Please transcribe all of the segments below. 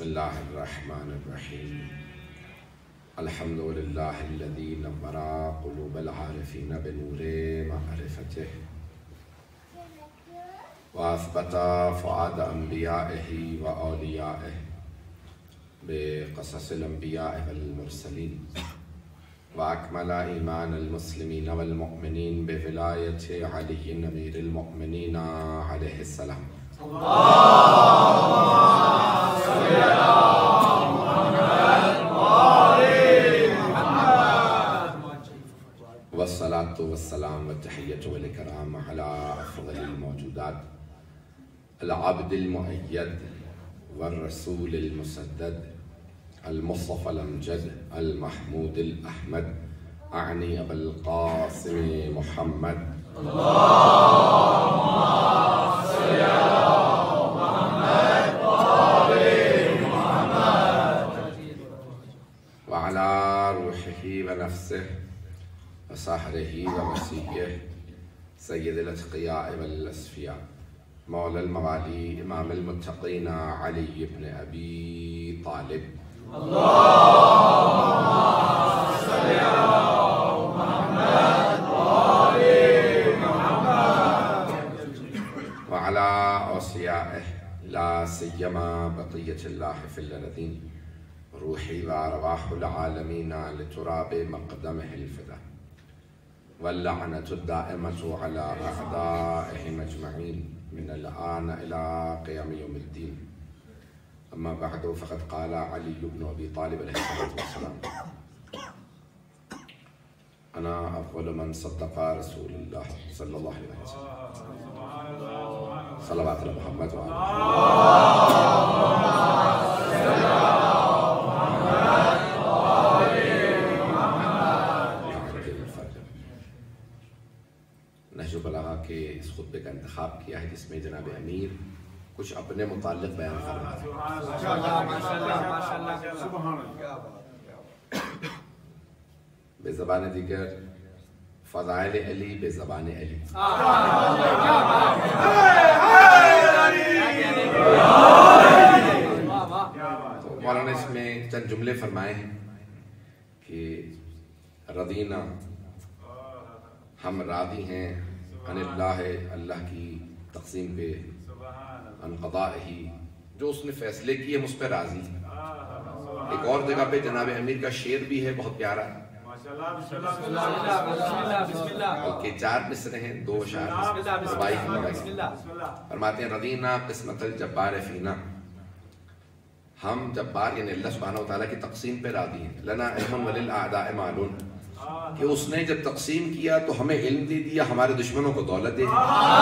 اللہ الرحمن الرحیم الحمد للہ الذی نور قلوب العارفین بنور معرفتہ واثبت فؤاد انبیائہ و اولیائہ بقصص الانبیاء والمرسلین واکمل ایمان المسلمین والمؤمنین بولایت علی امیر المؤمنین علیہ السلام والصلاة والسلام والتحیة والکرام علی افضل الموجودات العبد المؤید والرسول المسدد المصطفى الامجد المحمود الاحمد اعنی ابا القاسم محمد اللهم صل على محمد وآل محمد وعلى روحه ونفسه وسحره ومسیحه سید الاتقیاء والاصفیاء مولا الموالی امام المتقین علی بن ابی طالب اللهم صل على محمد وآل محمد وعلى اوصیائه لا سیما بقیة اللہ فی الارضین روحی وارواح العالمین لتراب مقدمه الفدا واللعنة الدائمة على أعدائهم أجمعين من الآن إلى قيام يوم الدين أما بعد فقد قال علي بن أبي طالب عليه الصلاة والسلام أنا أول من صدق رسول الله صلى الله عليه وسلم صلوات على محمد نہج البلاغہ کے اس خطبے کا انتخاب کیا ہے جس میں جناب امیر کچھ اپنے متعلق بیان فرما رہے ہیں بے زبان دیگر فضائل علی بے زبان علی تو مولانا اس میں چند جملے فرمائے ہیں کہ رضینا ہم راضی ہیں عن اللہ اللہ کی تقسیم پہ عن قضائہ جو اس نے فیصلے کیے ہم اس پہ راضی ہیں ایک اور جگہ پہ جناب امیر کا شعر بھی ہے بہت پیارا بلکہ 4 مصرے ہیں 2 اشعار فرماتے ہیں رضینا قسمت الجبار فینا ہم جبار یعنی اللہ سبحانہ وتعالیٰ کی تقسیم پہ راضی ہیں لنا علم وللأعداء معلوم کہ اس نے جب تقسیم کیا تو ہمیں علم دے دیا ہمارے دشمنوں کو دولت دے دی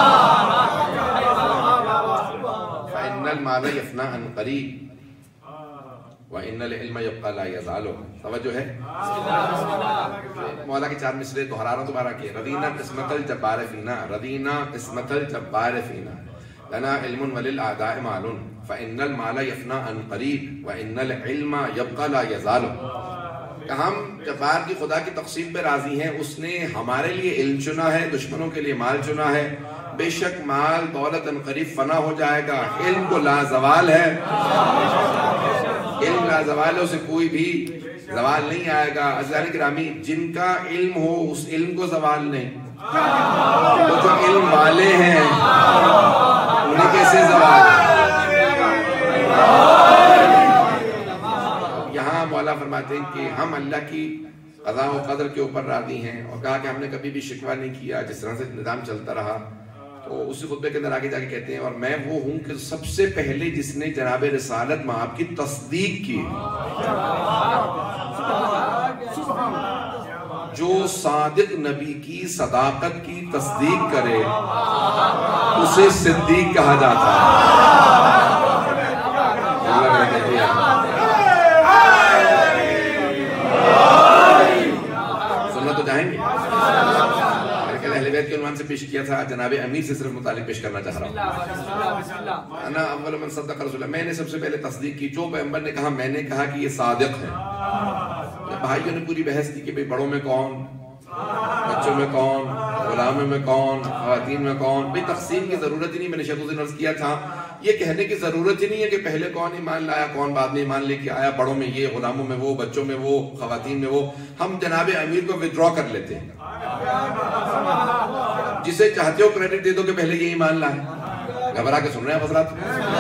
فَإِنَّ الْمَالَ يَفْنَى عَنْ قَرِيبٍ وَإِنَّ الْعِلْمَ يَبْقَى لَا يَزَالُ توجہ ہے مولا کے 4 مصرے دہرا رہا دوبارہ کہ رضینا قسمت الجبار فینا رضینا قسمت الجبار فینا لنا علم وللأعداء معلوم فَإِنَّ الْمَالَ يَفْنَى عَنْ قَرِيبٍ وَإِنَّ الْعِلْمَ يَبْقَى لَا يَزَالُ کہ ہم جبار کی خدا کی تقسیم پہ راضی ہیں اس نے ہمارے لیے علم چنا ہے دشمنوں کے لیے مال چنا ہے بے شک مال دولت قریب فنا ہو جائے گا علم کو لازوال ہے علم لازوال ہے اسے کوئی بھی زوال نہیں آئے گا عزیزان گرامی جن کا علم ہو اس علم کو زوال نہیں وہ جو علم والے ہیں انہیں کیسے زوال ہے یہاں مولا فرماتے ہیں کہ ہم اللہ کی قضاء و قدر کے اوپر راضی ہیں اور کہا کہ ہم نے کبھی بھی شکوہ نہیں کیا جس طرح سے نظام چلتا رہا تو اسی خطبے کے اندر آگے جا کے کہتے ہیں اور میں وہ ہوں کہ سب سے پہلے جس نے جناب رسالت مآب کی تصدیق کی جو صادق نبی کی صداقت کی تصدیق کرے اسے صدیق کہا جاتا ہے سننا تو چاہیں گے اہل بیت کے عنوان سے پیش کیا تھا جناب امیر سے صرف متعلق پیش کرنا چاہ رہا ہوں انا اول من صدق رسول اللہ میں نے سب سے پہلے تصدیق کی جو پیغمبر نے کہا میں نے کہا کہ یہ صادق ہے بھائیوں نے پوری بحث کی کہ بڑوں میں کون بچوں میں کون، غلاموں میں کون، خواتین میں کون. بھئی تقسیم کی ضرورت ہی نہیں. میں نے شیخ عرض کیا تھا یہ کہنے کی ضرورت ہی نہیں ہے کہ پہلے کون ایمان لایا کون بعد میں ایمان لے کے آیا. بڑوں میں یہ، غلاموں میں وہ، بچوں میں وہ، خواتین میں وہ. ہم جناب امیر کو وِدڈرا کر لیتے ہیں. جسے چاہتے ہو کریڈٹ دے دو کہ پہلے یہ ایمان لائے. گھبرا کے سن رہے ہیں حضرات؟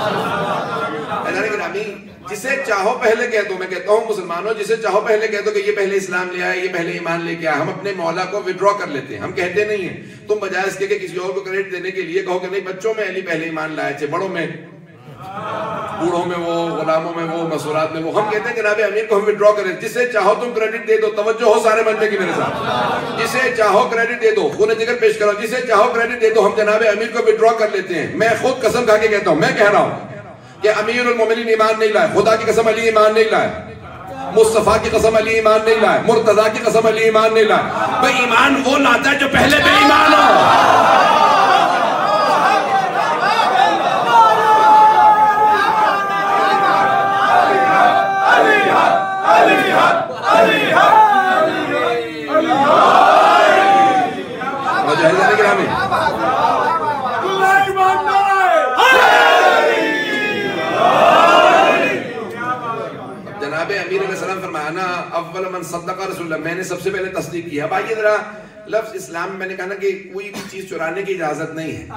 جسے چاہو پہلے کہہ دو. میں کہتا ہوں مسلمانوں جسے چاہو پہلے کہہ دو کہ یہ پہلے اسلام لے آئے، یہ پہلے ایمان لے کے آئے. ہم اپنے مولا کو وِدڈرا کر لیتے ہیں. ہم کہتے نہیں ہیں. تم بجائے اس کے کہ کسی اور کو کریڈٹ دینے کے لیے کہو کہ نہیں بچوں میں علی پہلے ایمان لائے تھے، بڑوں میں، بوڑھوں میں وہ، غلاموں میں وہ، مسورات میں وہ. ہم کہتے ہیں جناب امیر کو ہم وِدڈرا کریں. جسے چاہو تم کریڈٹ دے دو. توجہ ہو سارے بندے کی میرے ساتھ. جسے چاہو کریڈٹ دے دو. خون جگر پیش کرو. جسے چاہو کریڈٹ دے دو. ہم جناب امیر کو وِدڈرا کر لیتے ہیں. میں خود قسم کھا کے کہتا ہوں، میں کہہ رہا ہوں کہ امیر المومنین ایمان نہیں لائے. خدا کی قسم علی ایمان نہیں لائے. مصطفیٰ کی قسم علی ایمان نہیں لائے. مرتضیٰ کی قسم علی ایمان نہیں لائے. بھئی ایمان وہ لاتا ہے جو پہلے بے ایمان ہو. جناب امیر علیہ السلام فرمانا اول من صدق رسول اللہ، میں نے سب سے پہلے تصدیق کیا. اب آئیے ذرا لفظ اسلام میں نے کہا نا کہ کوئی بھی چیز چرانے کی اجازت نہیں ہے،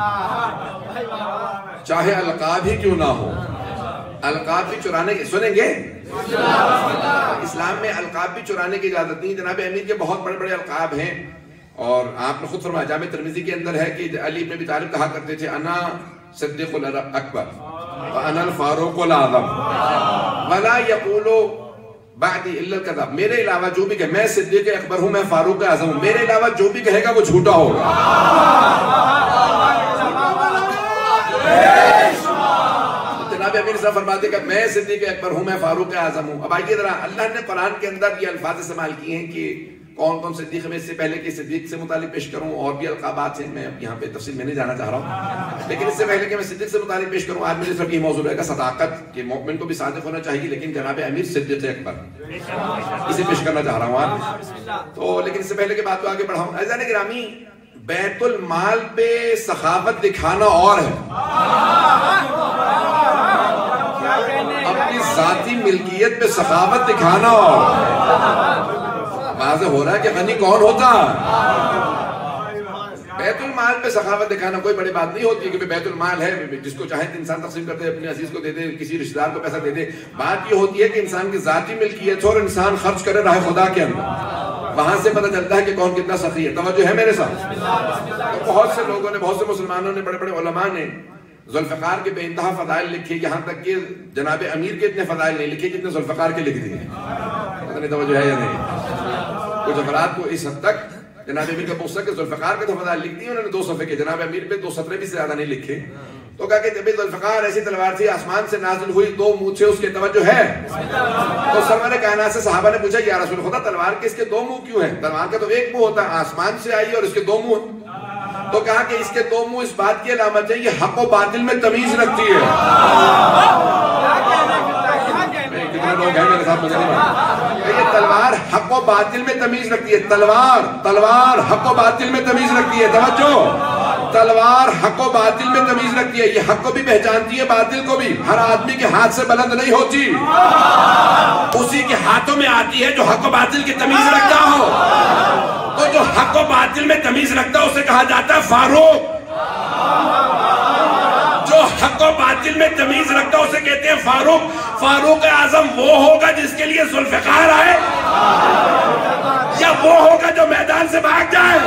چاہے القاب ہی کیوں نہ ہو. القاب بھی چرانے کی، سنیں گے اسلام میں القاب بھی چرانے کی اجازت نہیں. جناب امیر کے بہت بڑے بڑے القاب ہیں اور آپ نے خود فرمایا جامع ترمذی کے اندر ہے کہ علی بن ابی طالب کہا کرتے تھے انا صدیق الاکبر وانا الفاروق الاعظم ولا یقول بعدی الا الکذب. میرے علاوہ جو بھی کہے، میں صدیق اکبر ہوں، میں فاروق اعظم ہوں، میرے علاوہ جو بھی کہے گا وہ جھوٹا ہوگا. جناب امیر صاحب فرماتے کہ میں صدیق اکبر ہوں، میں فاروق اعظم ہوں. اب آئیے ذرا اللہ نے قرآن کے اندر یہ الفاظ استعمال کیے ہیں کہ کون کون صدیق میں. اس سے پہلے کہ صدیق سے متعلق پیش کروں اور بھی القابات ہیں، میں یہاں پہ تفصیل میں نہیں جانا چاہ رہا ہوں، لیکن اس سے پہلے کہ میں صدیق سے متعلق پیش کروں آج میرے صرف یہ موضوع رہے گا صداقت، کہ مومن کو بھی صادق ہونا چاہیے. لیکن جناب امیر صدیق اکبر اسے پیش کرنا چاہ رہا ہوں آج تو. لیکن اس سے پہلے کہ بات کو آگے بڑھاؤں، عزیزان گرامی بیت المال پہ سخاوت دکھانا اور ہے، اپنی ذاتی ملکیت پہ سخاوت دکھانا اور ہے. واضح ہو رہا ہے کہ غنی کون ہوتا. بیت المال پہ سخاوت دکھانا کوئی بڑی بات نہیں ہوتی کہ بیت المال ہے جس کو چاہے انسان تقسیم کر دے، اپنے عزیز کو دے دے، کسی رشتہ دار کو پیسہ دے دے. بات یہ ہوتی ہے کہ انسان کی ذاتی ملکیت اور انسان خرچ کرے راہ خدا کے اندر، وہاں سے پتہ چلتا ہے کہ کون کتنا سخی ہے. توجہ ہے میرے ساتھ؟ بہت سے لوگوں نے، بہت سے مسلمانوں نے، بڑے بڑے علماء نے ذوالفقار کے بے انتہا فضائل لکھے، یہاں تک کہ جناب امیر کے اتنے فضائل نہیں لکھے جتنے ذوالفقار کے لکھ دیے. پتہ نہیں توجہ ہے یا نہیں؟ کچھ افراد کو اس حد تک جناب امیر کا پوچھتا کہ ذوالفقار کے تو فضائل لکھ دی انہوں نے 2 صفحے کے، جناب امیر پہ 2 سطرے بھی سے زیادہ نہیں لکھے. تو کہا کہ جب ذوالفقار ایسی تلوار تھی آسمان سے نازل ہوئی، 2 منہ تھے اس کے، توجہ ہے؟ تو سرور کائنات سے صحابہ نے پوچھا یا رسول خدا تلوار کے اس کے 2 منہ کیوں ہیں؟ تلوار کا تو ایک منہ ہوتا ہے، آسمان سے آئی اور اس کے 2 منہ. تو کہا کہ اس کے 2 منہ اس بات کی علامت ہے یہ حق و باطل میں تمیز رکھتی ہے. کتنے لوگ ہیں میرے ساتھ مجھے نہیں معلوم. یہ تلوار حق و باطل میں تمیز رکھتی ہے. تلوار حق و باطل میں تمیز رکھتی ہے. توجہ، تلوار حق و باطل میں تمیز رکھتی ہے. یہ حق کو بھی پہچانتی ہے، باطل کو بھی. ہر آدمی کے ہاتھ سے بلند نہیں ہوتی، اسی کے ہاتھوں میں آتی ہے جو حق و باطل کی تمیز رکھتا ہو. تو جو حق و باطل میں تمیز رکھتا ہے اسے کہا جاتا ہے فاروق. جو حق و باطل میں تمیز رکھتا ہے اسے کہتے ہیں فاروق. فاروق اعظم وہ ہوگا جس کے لیے ذوالفقار آئے، یا وہ ہوگا جو میدان سے بھاگ جائے؟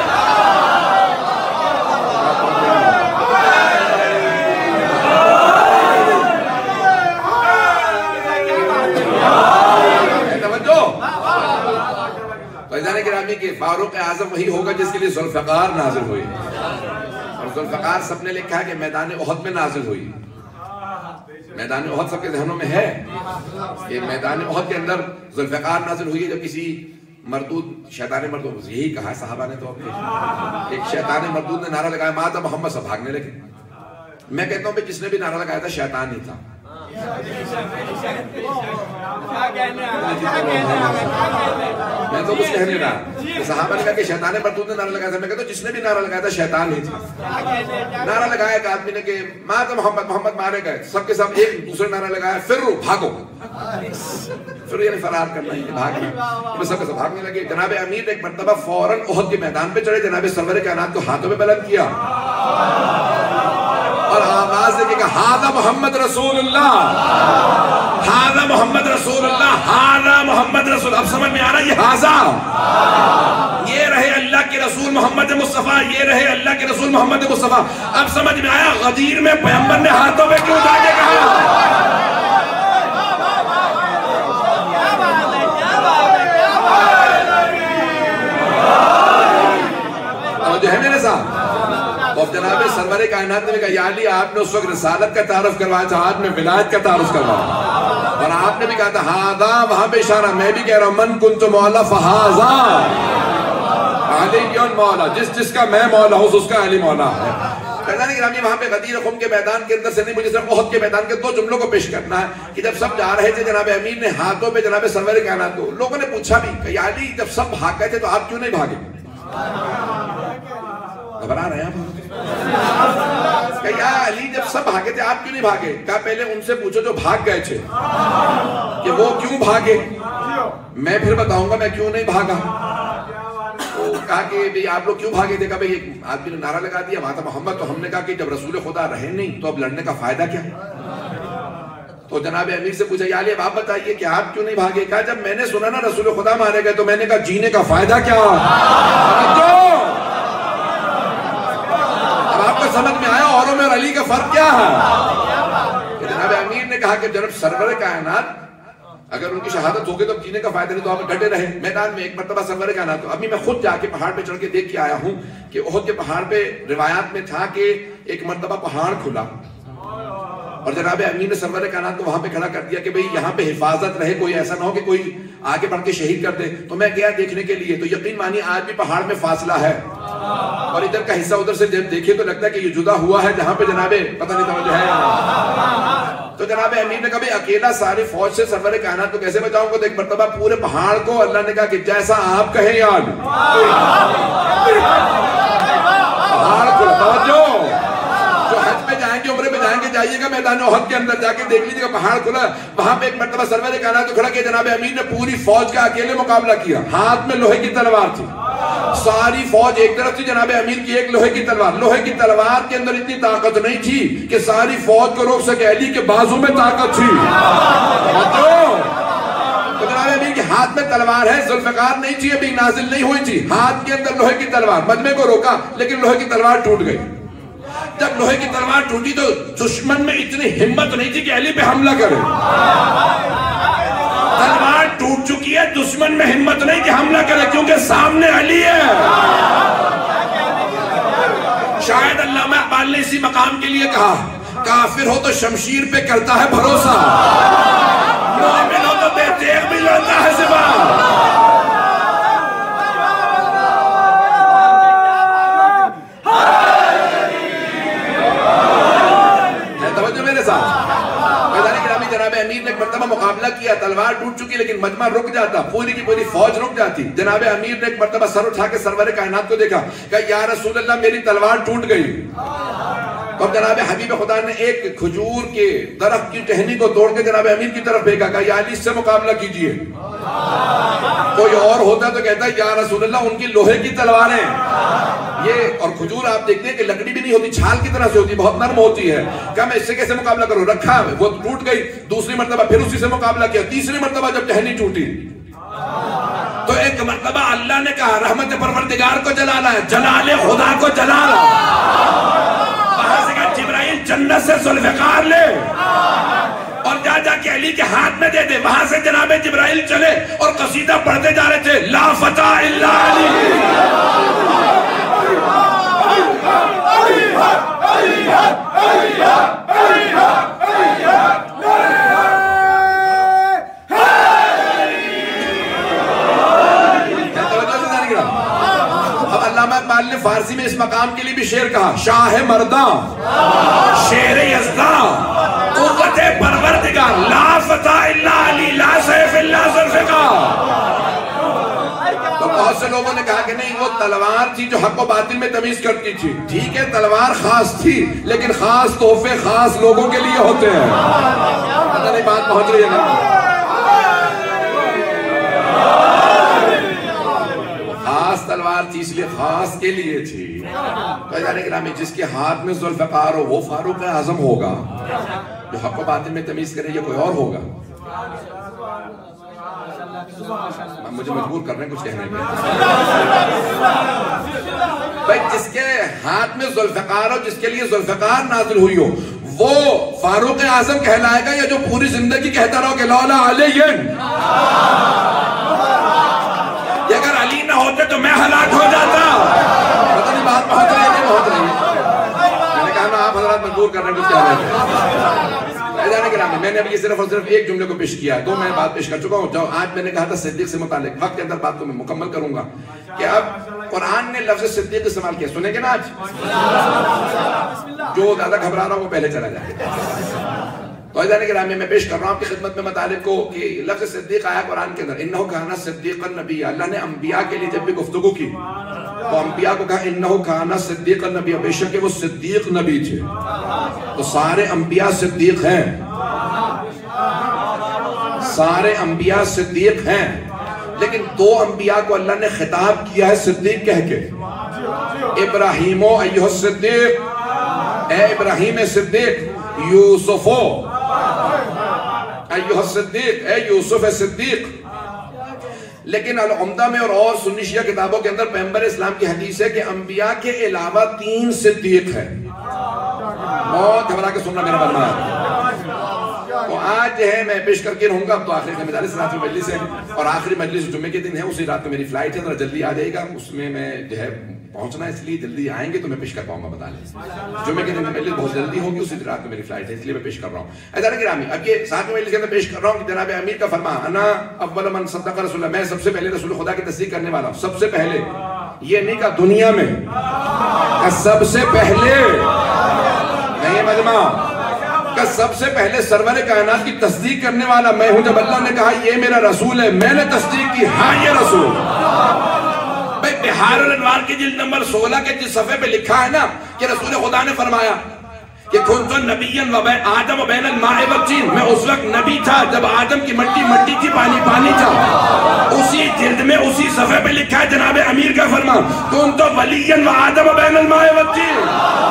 فیضان گرامی کے فاروق اعظم وہی ہوگا جس کے لیے ذوالفقار نازل ہوئی. اور ذوالفقار سب نے لکھا ہے کہ میدان احد میں نازل ہوئی. میدان احد سب کے ذہنوں میں ہے کہ میدان احد کے اندر ذوالفقار نازل ہوئی ہے. جب کسی مردود، شیطان مردود، یہی کہا صحابہ نے، تو ایک شیطان مردود نے نعرہ لگایا مات محمد، سب بھاگنے لگے. میں کہتا ہوں کہ جس نے بھی نعرہ لگایا تھا شیطان ہی تھا. میں تو کچھ کہہ نہیں رہا. صحابہ نے کہا کہ شیطان مردود نے نعرہ لگایا تھا. میں کہتا ہوں جس نے بھی نعرہ لگایا تھا شیطان ہی تھا. نعرہ لگایا ایک آدمی نے کہ مات محمد، محمد مارے گئے. سب کے سب ایک دوسرے نعرہ لگایا فرو، بھاگو. پھر یعنی فرار کرنا ہے، بھاگنا. سب کے سب بھاگنے لگے. جناب امیر نے ایک مرتبہ فوراً احد کے میدان پہ چڑھے، جناب سرور کائنات کو ہاتھوں میں بلند کیا اور آواز دے کے کہا ہذا محمد رسول اللہ، ہذا محمد رسول اللہ، ہذا محمد رسول. اب سمجھ میں آ رہا یہ ہذا، یہ رہے اللہ کے رسول محمد مصطفیٰ، یہ رہے اللہ کے رسول محمد مصطفیٰ. اب سمجھ میں آیا غدیر میں پیغمبر نے ہاتھوں میں کیوں جا کے کہا. جو ہے میرے ساتھ اور جناب سرور کائنات نے کہا یا علی آپ نے اس وقت رسالت کا تعارف کروایا تھا، آپ نے ولایت کا تعارف کروایا اور آپ نے بھی کہا تھا ہاذا، وہاں پہ اشارہ میں بھی کہہ رہا ہوں من کنت مولا فہذا علی مولا، جس کا میں مولا ہوں اس کا علی مولا ہے. فیضان گرامی وہاں پہ غدیر خم کے میدان کے اندر سے نہیں، مجھے صرف احد کے میدان کے دو جملوں کو پیش کرنا ہے کہ جب سب جا رہے تھے جناب امیر نے ہاتھوں پہ جناب سرور کائنات کو، لوگوں نے پوچھا بھی کہ یا علی جب سب بھاگ گئے تھے تو آپ کیوں نہیں بھاگے؟ گھبرا رہے ہیں آپ؟ کہ یا علی جب سب بھاگے تھے آپ کیوں نہیں بھاگے؟ کہا پہلے ان سے پوچھو جو بھاگ گئے تھے کہ وہ کیوں بھاگے، میں پھر بتاؤں گا میں کیوں نہیں بھاگا. تو کہا کہ آپ لوگ کیوں بھاگے تھے؟ کہا بھئی ایک آدمی نے نعرہ لگا دیا ماتا محمد، تو ہم نے کہا کہ جب رسول خدا رہے نہیں تو اب لڑنے کا فائدہ کیا. تو جناب امیر سے پوچھا یا علی اب آپ بتائیے کہ آپ کیوں نہیں بھاگے؟ کہا جب میں نے سنا نا رسول خدا مارے گئے تو میں نے کہا جینے کا فائدہ کیا. اب آپ کو سمجھ میں آیا اوروں میں اور علی کا فرق کیا ہے. جناب امیر نے کہا کہ جناب سرور کائنات اگر ان کی شہادت ہوگی تو جینے کا فائدہ نہیں، تو آپ ڈٹے رہے. میدان میں ایک مرتبہ سرور کائنات تو ابھی میں خود جا کے پہاڑ پہ چڑھ کے دیکھ کے آیا ہوں کہ احد کے پہاڑ پہ روایات میں تھا کہ ایک مرتبہ پہاڑ کھلا اور جناب امیر نے سرور کائنات کو وہاں پہ کھڑا کر دیا کہ بھئی یہاں پہ حفاظت رہے، کوئی ایسا نہ ہو کہ کوئی آگے بڑھ کے شہید کر دے. تو میں گیا دیکھنے کے لیے، تو یقین مانی آج بھی پہاڑ میں فاصلہ ہے اور ادھر کا حصہ ادھر سے جب دیکھے تو لگتا ہے کہ یہ جدا ہوا ہے جہاں پہ جناب پتہ نہیں توجہ ہے. تو جناب امیر نے کہا بھئی اکیلا ساری فوج سے سرور کائنات کو کیسے بچاؤں گا؟ تو ایک مرتبہ پورے پہاڑ کو اللہ نے کہا کہ جیسا آپ کہیں یاد پہاڑ کو توجہ. جو حج پہ جائیں گے عمرے پہ جائیں گے جائیے گا میدان احد کے اندر جا کے دیکھ لیجیے گا پہاڑ کھلا. وہاں پہ ایک مرتبہ سرور کائنات کو کھڑا کیا جناب امیر نے پوری فوج کا اکیلے مقابلہ کیا. ہاتھ میں لوہے کی تلوار تھی، ساری فوج ایک طرف تھی، جناب امیر کی ایک لوہے کی تلوار. لوہے کی تلوار کے اندر اتنی طاقت نہیں تھی کہ ساری فوج کو روک سکے، علی کے بازو میں طاقت تھی. تو جناب امیر کے ہاتھ میں تلوار ہے، ذوالفقار نہیں تھی، ابھی نازل نہیں ہوئی تھی، ہاتھ کے اندر لوہے کی تلوار. مجمع کو روکا لیکن لوہے کی تلوار ٹوٹ گئی. جب لوہے کی تلوار ٹوٹی تو دشمن میں اتنی ہمت نہیں تھی کہ علی پہ حملہ کرے. تلوار ٹوٹ چکی ہے، دشمن میں ہمت نہیں کہ حملہ کرے کیونکہ سامنے علی ہے. شاید علامہ اقبال نے اسی مقام کے لیے کہا کافر ہو تو شمشیر پہ کرتا ہے بھروسہ، مومن ہو تو بے تیغ بھی لڑتا ہے سپاہ. جناب امیر نے ایک مرتبہ مقابلہ کیا، تلوار ٹوٹ چکی لیکن مجمع رک جاتا، پوری کی پوری فوج رک جاتی. جناب امیر نے ایک مرتبہ سر اٹھا کے سرور کائنات کو دیکھا کہ یا رسول اللہ میری تلوار ٹوٹ گئی. اور جناب حبیب خدا نے ایک کھجور کے درخت کی ٹہنی کو توڑ کے جناب امیر کی طرف پھینکا کہ یا علی اس سے مقابلہ کیجئے. کوئی اور ہوتا تو کہتا یا رسول اللہ ان کی لوہے کی تلواریں یہ، اور کھجور آپ دیکھتے ہیں کہ لکڑی بھی نہیں ہوتی، چھال کی طرح سے ہوتی، بہت نرم ہوتی ہے. کہا میں اس سے کیسے مقابلہ کروں؟ رکھا وہ ٹوٹ گئی. دوسری مرتبہ پھر اسی سے مقابلہ کیا. تیسری مرتبہ جب ٹہنی ٹوٹی تو ایک مرتبہ اللہ نے کہا رحمت پروردگار کو جلانا ہے، جلال خدا کو جلانا. وہاں سے کہا جبرائیل جنت سے ذوالفقار لے اور جا کے علی کے ہاتھ میں دے دے. وہاں سے جناب جبرائیل چلے اور قصیدہ پڑھتے جا رہے تھے لا فتح الا علی. اب علامہ اقبال نے فارسی میں اس مقام کے لیے بھی شعر کہا شاہ مرداں شیر یزداں قوت پروردگار لا فتح الا علی لا سیف الا ذوالفقار. بہت سے لوگوں نے کہا کہ نہیں وہ تلوار تھی جو حق و باطل میں تمیز کرتی تھی. ٹھیک ہے تلوار خاص تھی لیکن خاص تحفے خاص لوگوں کے لیے ہوتے ہیں. پتہ نہیں بات پہنچ رہی ہے. خاص تلوار تھی اس لیے خاص کے لیے تھی. بھائی گرامی جس کے ہاتھ میں ذوالفقار ہو وہ فاروق اعظم ہوگا. جو حق و باطل میں تمیز کرے یہ کوئی اور ہوگا. مجھے مجبور کر رہے ہیں کچھ کہنے میں. بھائی جس کے ہاتھ میں ذوالفقار ہو جس کے لیے ذوالفقار نازل ہوئی ہو وہ فاروق اعظم کہلائے گا یا جو پوری زندگی کہتا رہو کہ لولا علی اگر علی نہ ہوتے تو میں ہلاک ہو جاتا. پتہ نہیں بات پہنچ رہی ہے نہیں پہنچ رہی ہے. میں نے کہا نا آپ حضرات مجبور کر رہے ہیں کچھ کہنے میں. میں نے ابھی صرف اور صرف ایک جملے کو پیش کیا ہے. دو میں بات پیش کر چکا ہوں. جو آج میں نے کہا تھا صدیق سے متعلق وقت کے اندر بات کو میں مکمل کروں گا کہ اب قرآن نے لفظ صدیق استعمال کیا. سنیں گے نا آج جو زیادہ گھبرا رہا ہوں وہ پہلے چلا جائے. تو ایدان گرامی میں پیش کر رہا ہوں آپ کی خدمت میں مطالب کو کہ لفظ صدیق آیا قرآن کے اندر. انہو کانا صدیقا نبی. اللہ نے انبیاء کے لیے جب بھی گفتگو کی تو انبیاء کو کہا انہو کانا صدیقا نبی. بے شک وہ صدیق نبی تھے. تو سارے انبیاء صدیق ہیں. سارے انبیاء صدیق ہیں لیکن دو انبیاء کو اللہ نے خطاب کیا ہے صدیق کہہ کے. ابراہیمو ایہو الصدیق اے ابراہیم صدیق. یوسفو ایہو الصدیق اے یوسف صدیق. لیکن العمدہ میں اور سنی شیعہ کتابوں کے اندر پیغمبر اسلام کی حدیث ہے کہ انبیاء کے علاوہ 3 صدیق ہیں. بہت گھبرا کے سننا میرا بننا ہے. تو آج جو ہے میں پیش کر کے رہوں گا. اب تو آخری ذمہ داری رات میں مجلس ہے اور آخری مجلس جمعے کے دن ہے. اسی رات میں میری فلائٹ ہے ذرا جلدی آ جائے گا. اس میں جو ہے پہنچنا ہے اس لیے جلدی آئیں گے تو میں پیش کر پاؤں گا. بتا لیں جمعے کے دن میں مجلس بہت جلدی ہوگی. اسی رات میں میری فلائٹ ہے اس لیے میں پیش کر رہا ہوں. ایدان گرامی اب یہ ساتھ میں مجلس کے اندر پیش کر رہا ہوں کہ جناب امیر کا فرمان انا اول من صدق رسول اللہ. میں سب سے پہلے رسول خدا کی تصدیق کرنے والا ہوں. سب سے پہلے یہ نہیں کہا دنیا میں سب سے پہلے نہیں مجمع کا سب سے پہلے سرور کائنات کی تصدیق کرنے والا میں ہوں. جب اللہ نے کہا یہ میرا رسول ہے میں نے تصدیق کی ہاں یہ رسول. بھئی بحار الانوار کی جلد نمبر 16 کے جس صفحے پہ لکھا ہے نا کہ رسول خدا نے فرمایا کہ کنت نبیا آدم و بین الماء والطین. میں اس وقت نبی تھا جب آدم کی مٹی مٹی تھی پانی پانی تھا. اسی جلد میں اسی صفحے پہ لکھا ہے جناب امیر کا فرمان کنت ولیا و آدم و بین الماء والطین.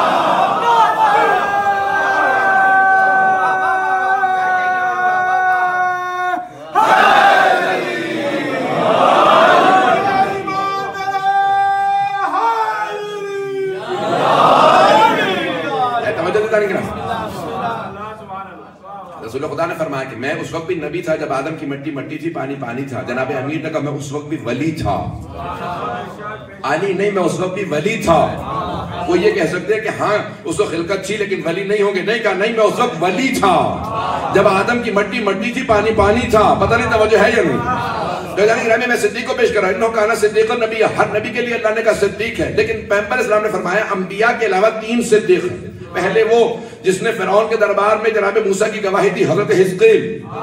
رسول خدا نے فرمایا کہ میں اس وقت بھی نبی تھا جب آدم کی مٹی مٹی تھی پانی پانی تھا. جناب امیر نے کہا میں اس وقت بھی ولی تھا. علی نہیں میں اس وقت بھی ولی تھا. وہ یہ کہہ سکتے ہیں کہ ہاں اس کو خلقت تھی لیکن ولی نہیں ہوں گے. نہیں کہا نہیں میں اس وقت ولی تھا جب آدم کی مٹی مٹی تھی پانی پانی تھا. پتہ نہیں توجہ ہے یا نہیں. میں صدیق کو پیش کر رہا ہوں. انہو کانا صدیق النبی. ہر نبی کے لیے اللہ نے کہا صدیق ہے لیکن پیغمبر اسلام نے فرمایا انبیاء کے علاوہ 3 صدیق ہیں. پہلے وہ جس نے فرعون کے دربار میں جناب موسیٰ کی گواہی دی حضرت حزقیل.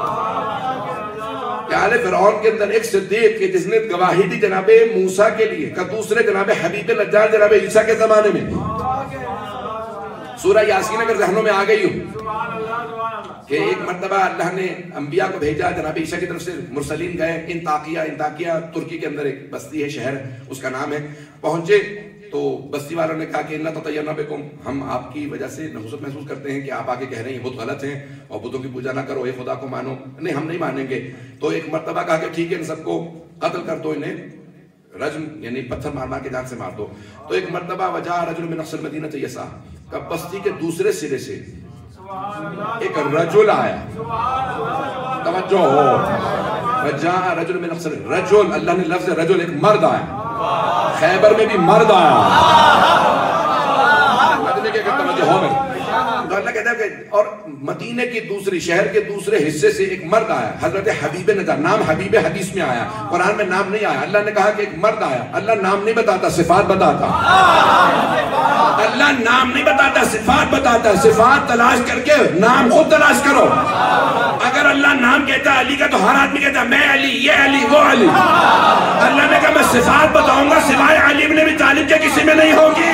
کہ فرعون کے اندر ایک صدیق کہ جس نے گواہی دی جناب موسیٰ کے لیے. کا دوسرے جناب حبیب نجار جناب عیسیٰ کے زمانے میں. سورہ یاسین اگر ذہنوں میں آ گئی ہو کہ ایک مرتبہ اللہ نے انبیاء کو بھیجا جناب عیسیٰ کی طرف سے مرسلین گئے انطاکیہ ترکی کے اندر ایک بستی ہے شہر اس کا نام ہے. پہنچے تو بستی والوں نے کہا کہ اِنَّا تَطَيَّرْنَا بِكُمْ. ہم آپ کی وجہ سے نحوست محسوس کرتے ہیں کہ آپ آگے کہہ رہے ہیں یہ بت غلط ہیں اور بتوں کی پوجا نہ کرو اے خدا کو مانو. نہیں ہم نہیں مانیں گے. تو ایک مرتبہ کہا کہ ٹھیک ہے ان سب کو قتل کر دو انہیں رجم یعنی پتھر مار مار کے جان سے مار دو. تو ایک مرتبہ وجاء رجل من اقصى المدینہ یسعی. کہ بستی کے دوسرے سرے سے ایک رجل آیا. توجہ ہو. وجاء رجل من اقصى رجل. اللہ نے لفظ رجل ایک مرد آیا. خیبر میں بھی مرد آیا. تو اللہ کہتا ہے کہ اور مدینے کی دوسری شہر کے دوسرے حصے سے ایک مرد آیا حضرت حبیب نجار. نام حبیب حدیث میں آیا قرآن میں نام نہیں آیا. اللہ نے کہا کہ ایک مرد آیا. اللہ نام نہیں بتاتا صفات بتاتا. اللہ نام نہیں بتاتا صفات بتاتا. صفات تلاش کر کے نام خود تلاش کرو. اگر اللہ نام کہتا ہے علی کا تو ہر آدمی کہتا ہے میں علی علی، یہ علی، وہ علی. اللہ نے کہا میں صفات بتاؤں گا سوائے علی ابن ابی طالب کے کسی میں نہیں ہوگی.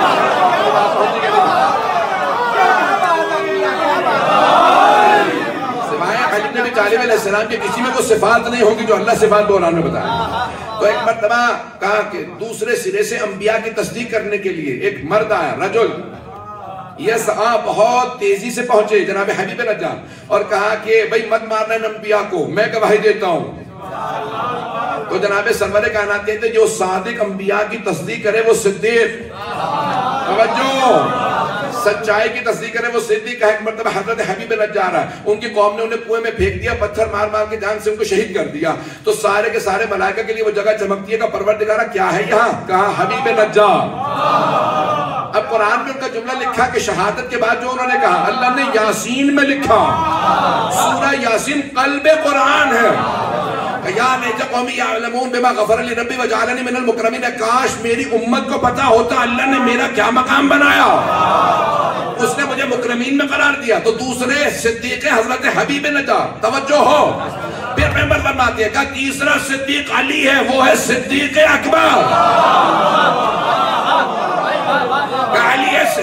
سوائے علی ابن ابی طالب علیہ السلام کے کسی میں وہ صفات نہیں ہوگی جو اللہ صفات قرآن میں بتایا. تو ایک مرتبہ کہا کہ دوسرے سرے سے انبیاء کی تصدیق کرنے کے لیے ایک مرد آیا، رجل یسعی، بہت تیزی سے پہنچے جناب حبیب نجار اور کہا کہ بھئی مت مارنا ان انبیاء کو، میں گواہی دیتا ہوں. تو جناب سرور کائنات کہتے ہیں جو صادق انبیاء کی تصدیق کرے وہ صدیق. توجہ، سچائی کی تصدیق کرے وہ صدیق. ایک مرتبہ حضرت حبیب نجار ہے، ان کی قوم نے انہیں کنویں میں پھینک دیا، پتھر مار مار کے جان سے ان کو شہید کر دیا. تو سارے کے سارے ملائکہ کے لیے وہ جگہ چمکتی ہے کہ پروردگارہ کیا ہے یہاں؟ کہا حبیب نجار. اب قرآن میں ان کا جملہ لکھا کہ شہادت کے بعد جو انہوں نے کہا اللہ نے یاسین میں لکھا. سورہ یاسین قلب قرآن ہے. یا لیت قومی یعلمون بما غفر لی ربی وجعلنی من المکرمین. کاش میری امت کو پتا ہوتا اللہ نے میرا کیا مقام بنایا، اس نے مجھے مکرمین میں قرار دیا. تو دوسرے صدیق حضرت حبیب نجار. توجہ ہو، پھر پیغمبر فرماتے ہیں کہ تیسرا صدیق علی ہے، وہ ہے صدیق اکبر. علی ایسے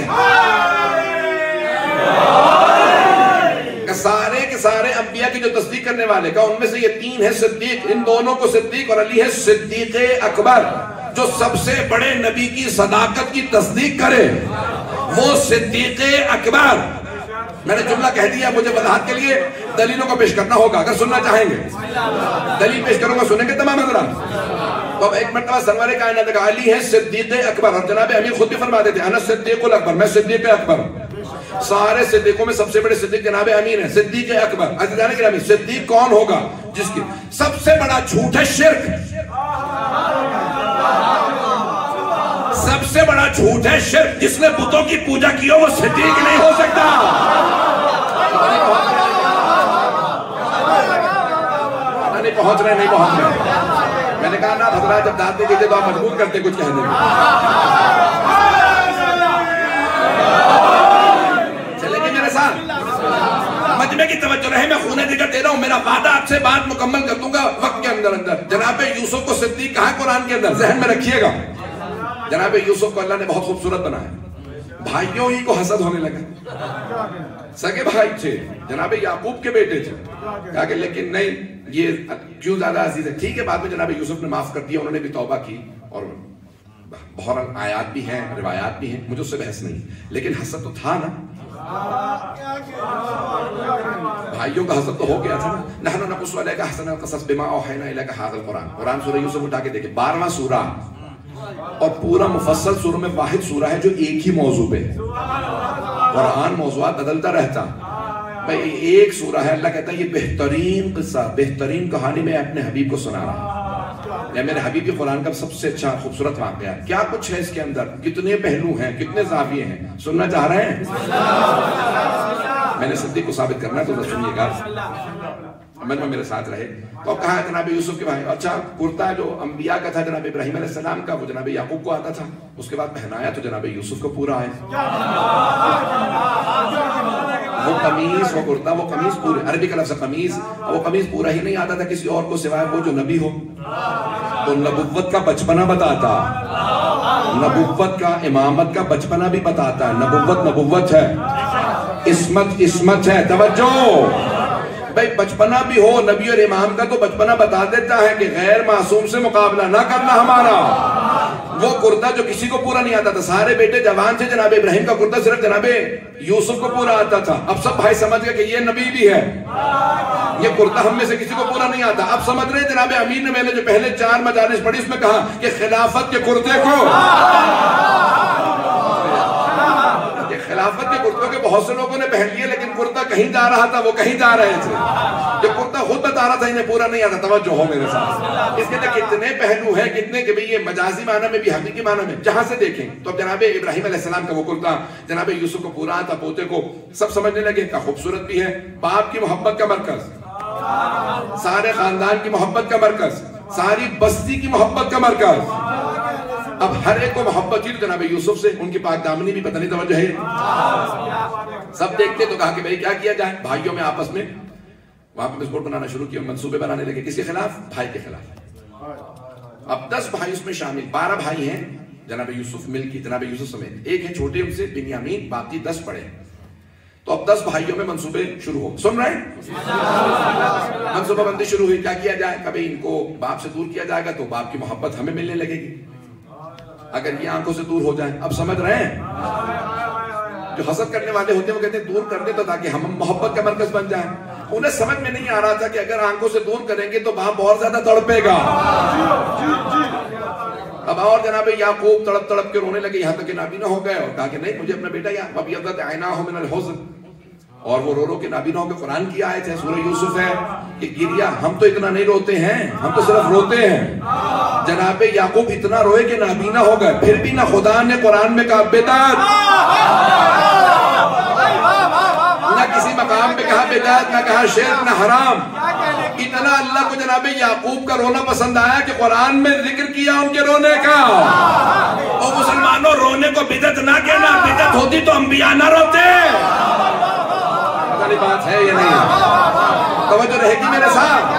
سارے کے سارے انبیاء کی جو تصدیق کرنے والے کا ان میں سے یہ تین ہے صدیق. ان دونوں کو صدیق اور علی ہے صدیق اکبر. جو سب سے بڑے نبی کی صداقت کی تصدیق کرے وہ صدیق اکبر. میں نے جملہ کہہ دیا، مجھے وضاحت کے لیے دلیلوں کو پیش کرنا ہوگا. اگر سننا چاہیں گے دلیل پیش کروں گا، سنیں گے تمام حضرات. تو اب ایک مرتبہ سرور کائنات کا علی ہے صدیق اکبر. اور جناب امیر خود بھی فرما دیتے ہیں انا صدیق الاکبر، میں صدیق اکبر. سارے صدیقوں میں سب سے بڑے صدیق جناب امین ہے، صدیق اکبر. عزیزان گرامی، صدیق کون ہوگا؟ جس کی سب سے بڑا جھوٹ ہے شرک. سب سے بڑا جھوٹ ہے شرک. جس نے بتوں کی پوجا کی ہو وہ صدیق نہیں ہو سکتا. نہیں پہنچ رہے، نہیں پہنچ رہے. میں نے کہا نا حضرات جب دعوت دیتے تو آپ مجبور کرتے کچھ کہنے میں. چلیں گے میرے ساتھ؟ مجمع کی توجہ رہے، میں خونِ جگر دے رہا ہوں. میرا وعدہ آپ سے بات مکمل کر دوں گا وقت کے اندر اندر. جناب یوسف کو صدیق کہا ہے قرآن کے اندر، ذہن میں رکھیے گا. جناب یوسف کو اللہ نے بہت خوبصورت بنایا. بھائیوں ہی کو حسد ہونے لگا. سگے بھائی تھے، جناب یعقوب کے بیٹے تھے. کہا کہ لیکن نہیں، یہ کیوں زیادہ عزیز ہے. ٹھیک ہے، بعد میں جناب یوسف نے معاف کر دیا، انہوں نے بھی توبہ کی اور بہرحال آیات بھی ہیں، روایات بھی ہیں، مجھے اس سے بحث نہیں. لیکن حسد تو تھا نا، بھائیوں کا حسد تو ہو گیا تھا نا. نحن نقص علیک احسن القصص بما اوحینا الیک ھذا القرآن. قرآن سورہ یوسف اٹھا کے دیکھیں، 12واں سورہ اور پورا مفصل سورہ میں واحد سورہ ہے جو ایک ہی موضوع پہ. قرآن موضوعات بدلتا رہتا. بھائی ایک سورہ ہے، اللہ کہتا ہے یہ بہترین قصہ، بہترین کہانی میں اپنے حبیب کو سنا رہا ہوں. میرے حبیب کی قرآن کا سب سے اچھا خوبصورت واقعہ ہے. کیا کچھ ہے اس کے اندر، کتنے پہلو ہیں، کتنے زاویے ہیں. سننا چاہ رہے ہیں؟ میں نے صدیق کو ثابت کرنا ہے تو سنیے گا، میں میرے ساتھ رہے. تو کہا جناب یوسف کے بھائی. اچھا کرتا جو انبیاء کا تھا جناب ابراہیم علیہ السلام کا، وہ جناب یعقوب کو آتا تھا. اس کے بعد پہنایا تو جناب یوسف کو پورا ہے. وہ قمیص، وہ کرتا، وہ قمیص پورے، عربی کا لفظ قمیص، وہ قمیص پورا ہی نہیں آتا تھا کسی اور کو سوائے وہ جو نبی ہو. تو نبوت کا بچپنا بتاتا، نبوت کا امامت کا بچپنا بھی بتاتا ہے. نبوت ہے، عصمت ہے. توجہ بھائی، بچپنا بھی ہو نبی اور امام کا تو بچپنا بتا دیتا ہے کہ غیر معصوم سے مقابلہ نہ کرنا ہمارا. وہ کرتا جو کسی کو پورا نہیں آتا تھا، سارے بیٹے جوان تھے، جناب ابراہیم کا کرتا صرف جناب یوسف کو پورا آتا تھا. اب سب بھائی سمجھ گئے کہ یہ نبی بھی ہے. یہ کرتا ہم میں سے کسی کو پورا نہیں آتا. اب سمجھ رہے جناب امیر نے، میں نے جو پہلے 4 مجالس پڑھی اس میں کہا کہ خلافت کے کرتے کو، خلافت کے کرتوں کے بہت سے لوگوں نے پہن لیے، لیکن کرتا کہیں جا رہا تھا، وہ کہیں جا رہے تھے. یہ کرتا خود بتا رہا تھا انہیں پورا نہیں آتا. توجہ ہو میرے ساتھ. اس کے لئے کتنے پہلو ہیں، کتنے کہ یہ مجازی معنی میں بھی حقیقی معنی میں جہاں سے دیکھیں. تو اب جناب ابراہیم علیہ السلام کا وہ کرتا جناب یوسف کو پورا آتا، پوتے کو سب سمجھنے لگے کہ خوبصورت بھی ہے، باپ کی محبت کا مرکز، سارے خاندان کی محبت کا مرکز، ساری بستی کی محبت کا مرکز. اب ہر ایک کو محبت تھی جناب یوسف سے، ان کی پاک دامنی بھی پتہ نہیں توجہ ہے. سب دیکھتے تو کہا کہ بھئی کیا کیا جائے. بھائیوں میں آپس میں وہاں پہ بسکٹ بنانا شروع کیا، منصوبے بنانے لگے، کس کے خلاف؟ بھائی کے خلاف۔ اب 10 بھائی اس میں شامل، 12 بھائی ہیں جناب یوسف مل کی، جناب یوسف سمیت، ایک ہے چھوٹے ان سے بنیامین، باقی 10 پڑے۔ تو اب 10 بھائیوں میں منصوبے شروع ہو، سن رہے ہیں؟ منصوبہ بندی شروع ہوئی، کیا کیا جائے؟ کبھی ان کو باپ سے دور کیا جائے گا تو باپ کی محبت ہمیں ملنے لگے گی، اگر یہ آنکھوں سے دور ہو جائیں۔ اب سمجھ رہے ہیں؟ جو حسد کرنے والے ہوتے ہیں وہ کہتے ہیں دور کر دے تو تاکہ ہم محبت کا مرکز بن جائیں۔ انہیں سمجھ میں نہیں آ رہا تھا کہ اگر آنکھوں سے دور کریں گے تو باپ اور زیادہ تڑپے گا۔ اب اور جناب یعقوب تڑپ تڑپ کے رونے لگے، یہاں تک کہ نابینا ہو گئے، اور کہا کہ نہیں، مجھے اپنا بیٹا وَبْيَضَّتْ عَيْنَاهُ مِنَ الْحُزْنِ، اور وہ رو رو کے نابینا ہو کے قرآن کی آیت ہے، سورہ یوسف ہے کہ گریا، ہم تو اتنا نہیں روتے ہیں، ہم تو صرف روتے ہیں۔ جناب یعقوب اتنا روئے کہ نابینا ہو گئے، پھر بھی نہ خدا نے قرآن میں کہا بدعت، نہ کسی مقام پہ کہا بدعت، نہ کہا شرک، نہ حرام۔ اتنا اللہ کو جناب یعقوب کا رونا پسند آیا کہ قرآن میں ذکر کیا ان کے رونے کا۔ اور مسلمانوں، رونے کو بدعت نہ کہنا، بدعت ہوتی تو انبیاء نہ روتے۔ پتہ نہیں بات ہے یا نہیں؟ توجہ رہے گی میرے ساتھ؟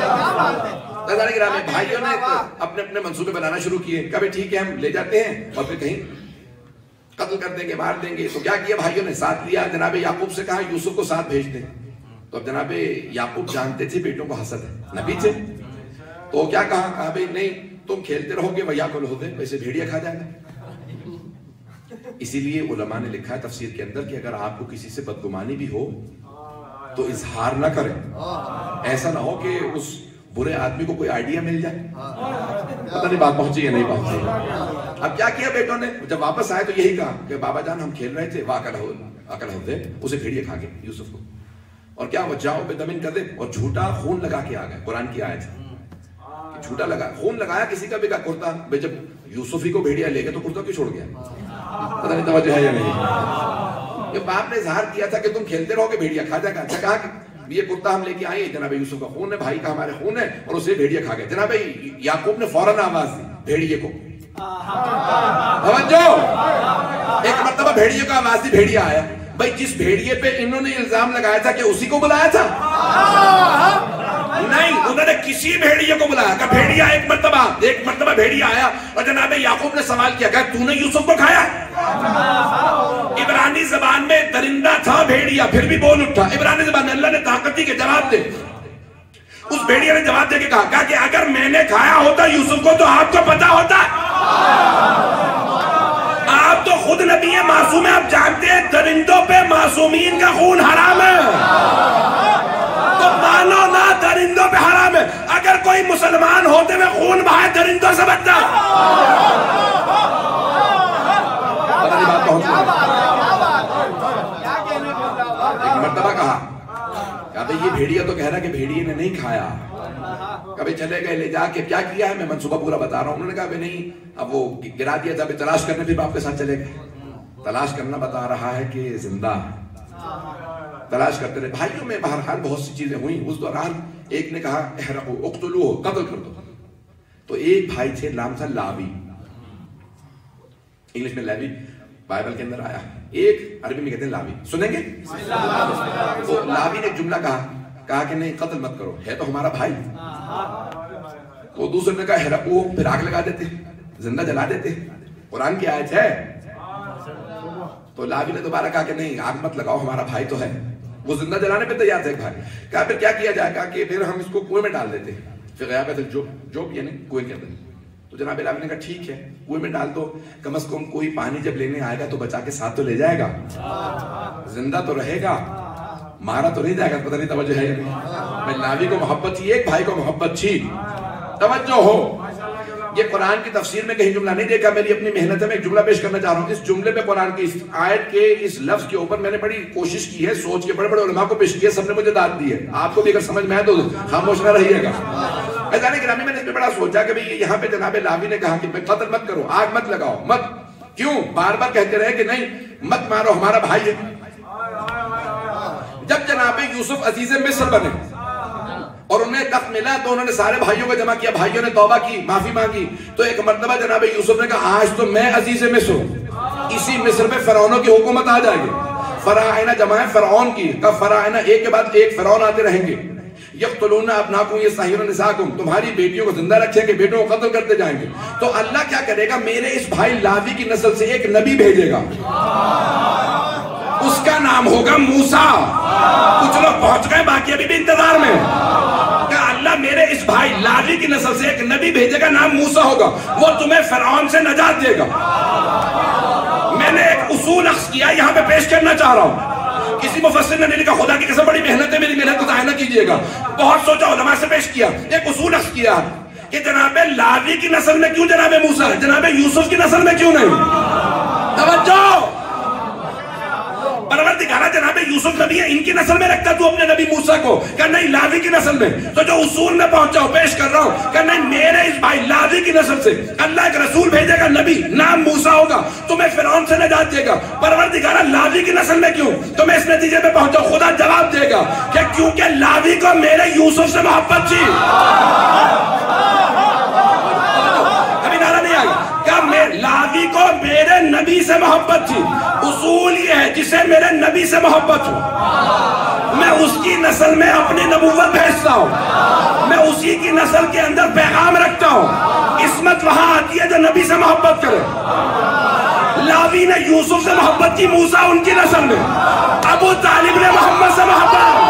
بھائیوں نے اپنے اپنے منصوبے بنانا شروع کیے، کبھی ٹھیک ہے ہم لے جاتے ہیں اور پھر کہیں قتل کر دیں گے، مار دیں گے۔ تو کیا کیا بھائیوں نے؟ ساتھ لیا، جناب یعقوب سے کہا یوسف کو ساتھ بھیج دیں۔ تو اب جناب یعقوب جانتے تھے بیٹوں کو حسد ہے، نبی تھے، تو کیا کہا؟ کہا بھئی نہیں، تم کھیلتے رہو گے وَيَأْكُلُ الذِّئْبُ، ویسے بھیڑیا کھا جائے گا۔ اسی لیے علماء نے لکھا ہے تفسیر کے اندر کہ اگر آپ کو کسی سے بدگمانی بھی ہو تو اظہار نہ کریں، ایسا نہ ہو کہ اس برے آدمی کو کوئی آئیڈیا مل جائے۔ پتہ نہیں بات پہنچی یا نہیں پہنچی۔ اب کیا کیا بیٹوں نے؟ جب واپس آئے تو یہی کہا کہ بابا جان ہم کھیل رہے تھے، وَأَكَلَهُ الذِّئْبُ، اسے بھیڑیا کھا گئے یوسف کو۔ اور کیا وَجَاءُوا بِدَمٍ كَذِبٍ، اور جھوٹا خون لگا کے آ گئے۔ قرآن کی آیت ہے، جھوٹا لگا، خون لگایا کسی کا بھی کا کرتا، بے جب یوسف ہی کو بھیڑیا لے گئے تو کرتا کیوں چھوڑ گیا؟ پتہ نہیں توجہ ہے یا نہیں؟ یہ باپ نے اظہار کیا تھا کہ تم کھیلتے رہو کہ بھیڑیا کھا جائے گا۔ اچھا کہا کہ یہ کرتا ہم لے کے آئے، جناب یوسف کا خون ہے، بھائی کا ہمارے خون ہے، اور اسے بھیڑیا کھا گئے۔ جناب یعقوب نے فوراً آواز دی بھیڑیے کو، توجہ، ایک مرتبہ بھیڑیے کا آواز دی، بھیڑیا آیا۔ بھئی جس بھیڑیے پہ انہوں نے الزام لگایا تھا کہ اسی کو بلایا تھا؟ نہیں، انہوں نے کسی بھیڑیے کو بلایا، کہ بھیڑیا ایک مرتبہ بھیڑیا آیا اور جناب یعقوب نے سوال کیا کہ تو نے یوسف کو کھایا؟ عبرانی زبان میں درندہ تھا بھیڑیا، پھر بھی بول اٹھا۔ عبرانی زبان میں اللہ نے طاقت دی کہ جواب دے۔ اس بھیڑیا نے جواب دے کے کہا کہ اگر میں نے کھایا ہوتا یوسف کو تو آپ کو پتا ہوتا۔ آپ تو خود نبی معصوم ہیں، آپ جانتے ہیں درندوں پہ معصومین کا خون حرام ہے، تو مانو نہ درندوں پہ حرام ہے۔ اگر کوئی مسلمان ہوتے میں خون بہائے درندوں سے بچتا۔ ایک مرتبہ کہا کہ یہ بھیڑیا تو کہہ رہا کہ بھیڑیے نے نہیں کھایا، کبھی چلے گئے لے جا کے کیا کیا ہے، میں منصوبہ پورا بتا رہا ہوں۔ انہوں نے کہا نہیں، اب وہ گرا دیا تھا، تلاش کرنے پھر باپ کے ساتھ چلے گئے۔ تلاش کرنا بتا رہا ہے کہ زندہ تلاش کرتے رہے۔ بھائیوں میں بہرحال بہت سی چیزیں ہوئیں۔ اس دوران ایک نے کہا احرقوا اقتلوہ، قتل کر دو۔ تو ایک بھائی تھے، نام تھا لاوی، انگلش میں لیوی بائبل کے اندر آیا، ایک عربی میں کہتے ہیں لاوی، سنیں گے؟ تو لاوی نے ایک جملہ کہا کہ نہیں قتل مت کرو، ہے تو ہمارا بھائی۔ تو دوسرے نے کہا احرقوا، پھر آگ لگا دیتے، زندہ جلا دیتے، قرآن کی آیت ہے۔ تو لاوی نے دوبارہ کہا کہ نہیں آگ مت لگاؤ، ہمارا بھائی تو ہے، وہ زندہ جلانے پہ تیار تھے ایک بھائی۔ کہا پھر کیا کیا جائے گا کہ پھر ہم اس کو کنویں میں ڈال دیتے، پھر غیابت الجب یعنی کنویں کے اندر۔ تو جناب لاوی نے کہا ٹھیک ہے کنویں میں ڈال دو، کم از کم کوئی پانی جب لینے آئے گا تو بچا کے ساتھ تو لے جائے گا، زندہ تو رہے گا، مارا تو نہیں جائے گا۔ پتہ نہیں توجہ ہے یا نہیں؟ میں لاوی کو محبت تھی، ایک بھائی کو محبت تھی، توجہ ہو۔ یہ قرآن کی تفسیر میں کہیں جملہ نہیں دیکھا، میری اپنی محنت ہے، میں ایک جملہ پیش کرنا چاہ رہا ہوں۔ اس جملے پہ قرآن کی اس آیت کے اس لفظ کے اوپر میں نے بڑی کوشش کی ہے، سوچ کے بڑے بڑے علماء کو پیش کیا، سب نے مجھے داد دی ہے۔ آپ کو بھی اگر سمجھ میں آئے تو خاموش نہ رہیے گا۔ ایسانے گرامی میں نے اس پہ بڑا سوچا کہ یہاں پہ جناب لاوی نے کہا کہ قتل مت کرو، آگ مت لگاؤ، مت، کیوں بار بار کہتے رہے کہ نہیں مت مارو، ہمارا بھائی ہے۔ جب جناب یوسف عزیز مصر بنے اور انہیں تخت ملا تو انہوں نے سارے بھائیوں کو جمع کیا، بھائیوں نے توبہ کی، معافی مانگی۔ تو ایک مرتبہ جناب یوسف نے کہا آج تو میں عزیز مصر ہوں، اسی مصر میں فرعونوں کی حکومت آ جائے گی۔ فراعنہ جمع ہے فرعون کی، کہا فراعنہ ایک کے بعد ایک فرعون آتے رہیں گے، یقتلون ابناکم یستحیون نساءکم، تمہاری بیٹیوں کو زندہ رکھیں گے، بیٹوں کو قتل کرتے جائیں گے. تو اللہ کیا کرے گا؟ میرے اس بھائی لاوی کی نسل سے ایک نبی بھیجے گا، اس کا نام ہوگا موسیٰ. کچھ لوگ پہنچ گئے، باقی ابھی بھی انتظار میں. کہ اللہ میرے اس بھائی لاوی کی نسل سے ایک نبی بھیجے گا، نام موسیٰ ہوگا، وہ تمہیں فرعون سے نجات دے گا. میں نے ایک اصول اخذ کیا، یہاں پہ پیش کرنا چاہ رہا ہوں. کسی مفسر نے لکھا، خدا کی قسم بڑی محنت ہے، میری محنت کو ضائع نہ کیجیے گا. بہت سوچا، علماء سے پیش کیا، ایک اصول اخذ کیا کہ جناب لاوی کی نسل میں کیوں جناب موسیٰ ہے، جناب یوسف کی نسل میں کیوں نہیں؟ توجہ، پروردگارہ جناب یوسف نبی ہے، ان کی نسل میں رکھتا تو اپنے نبی موسیٰ کو، کہ نہیں لاوی کی نسل میں. تو جو اصول میں پہنچا ہوں پیش کر رہا ہوں کہ نہیں، میرے اس بھائی لاوی کی نسل سے اللہ ایک رسول بھیجے گا، نبی نام موسیٰ ہوگا، تمہیں فرعون سے نجات دے گا. پروردگارہ لاوی کی نسل میں کیوں؟ تو میں اس نتیجے پہ پہنچا ہوں، خدا جواب دے گا کہ کیونکہ لاوی کو میرے یوسف سے محبت تھی. ابھی نعرہ نہیں آئی کہ لاوی کو میرے نبی سے محبت تھی. اصول یہ ہے، جسے میرے نبی سے محبت ہو، میں اس کی نسل میں اپنی نبوت بھیجتا ہوں، میں اسی کی نسل کے اندر پیغام رکھتا ہوں. عصمت وہاں آتی ہے جو نبی سے محبت کرے. لاوی نے یوسف سے محبت کی، موسیٰ ان کی نسل میں، ابو طالب نے محمد سے محبت.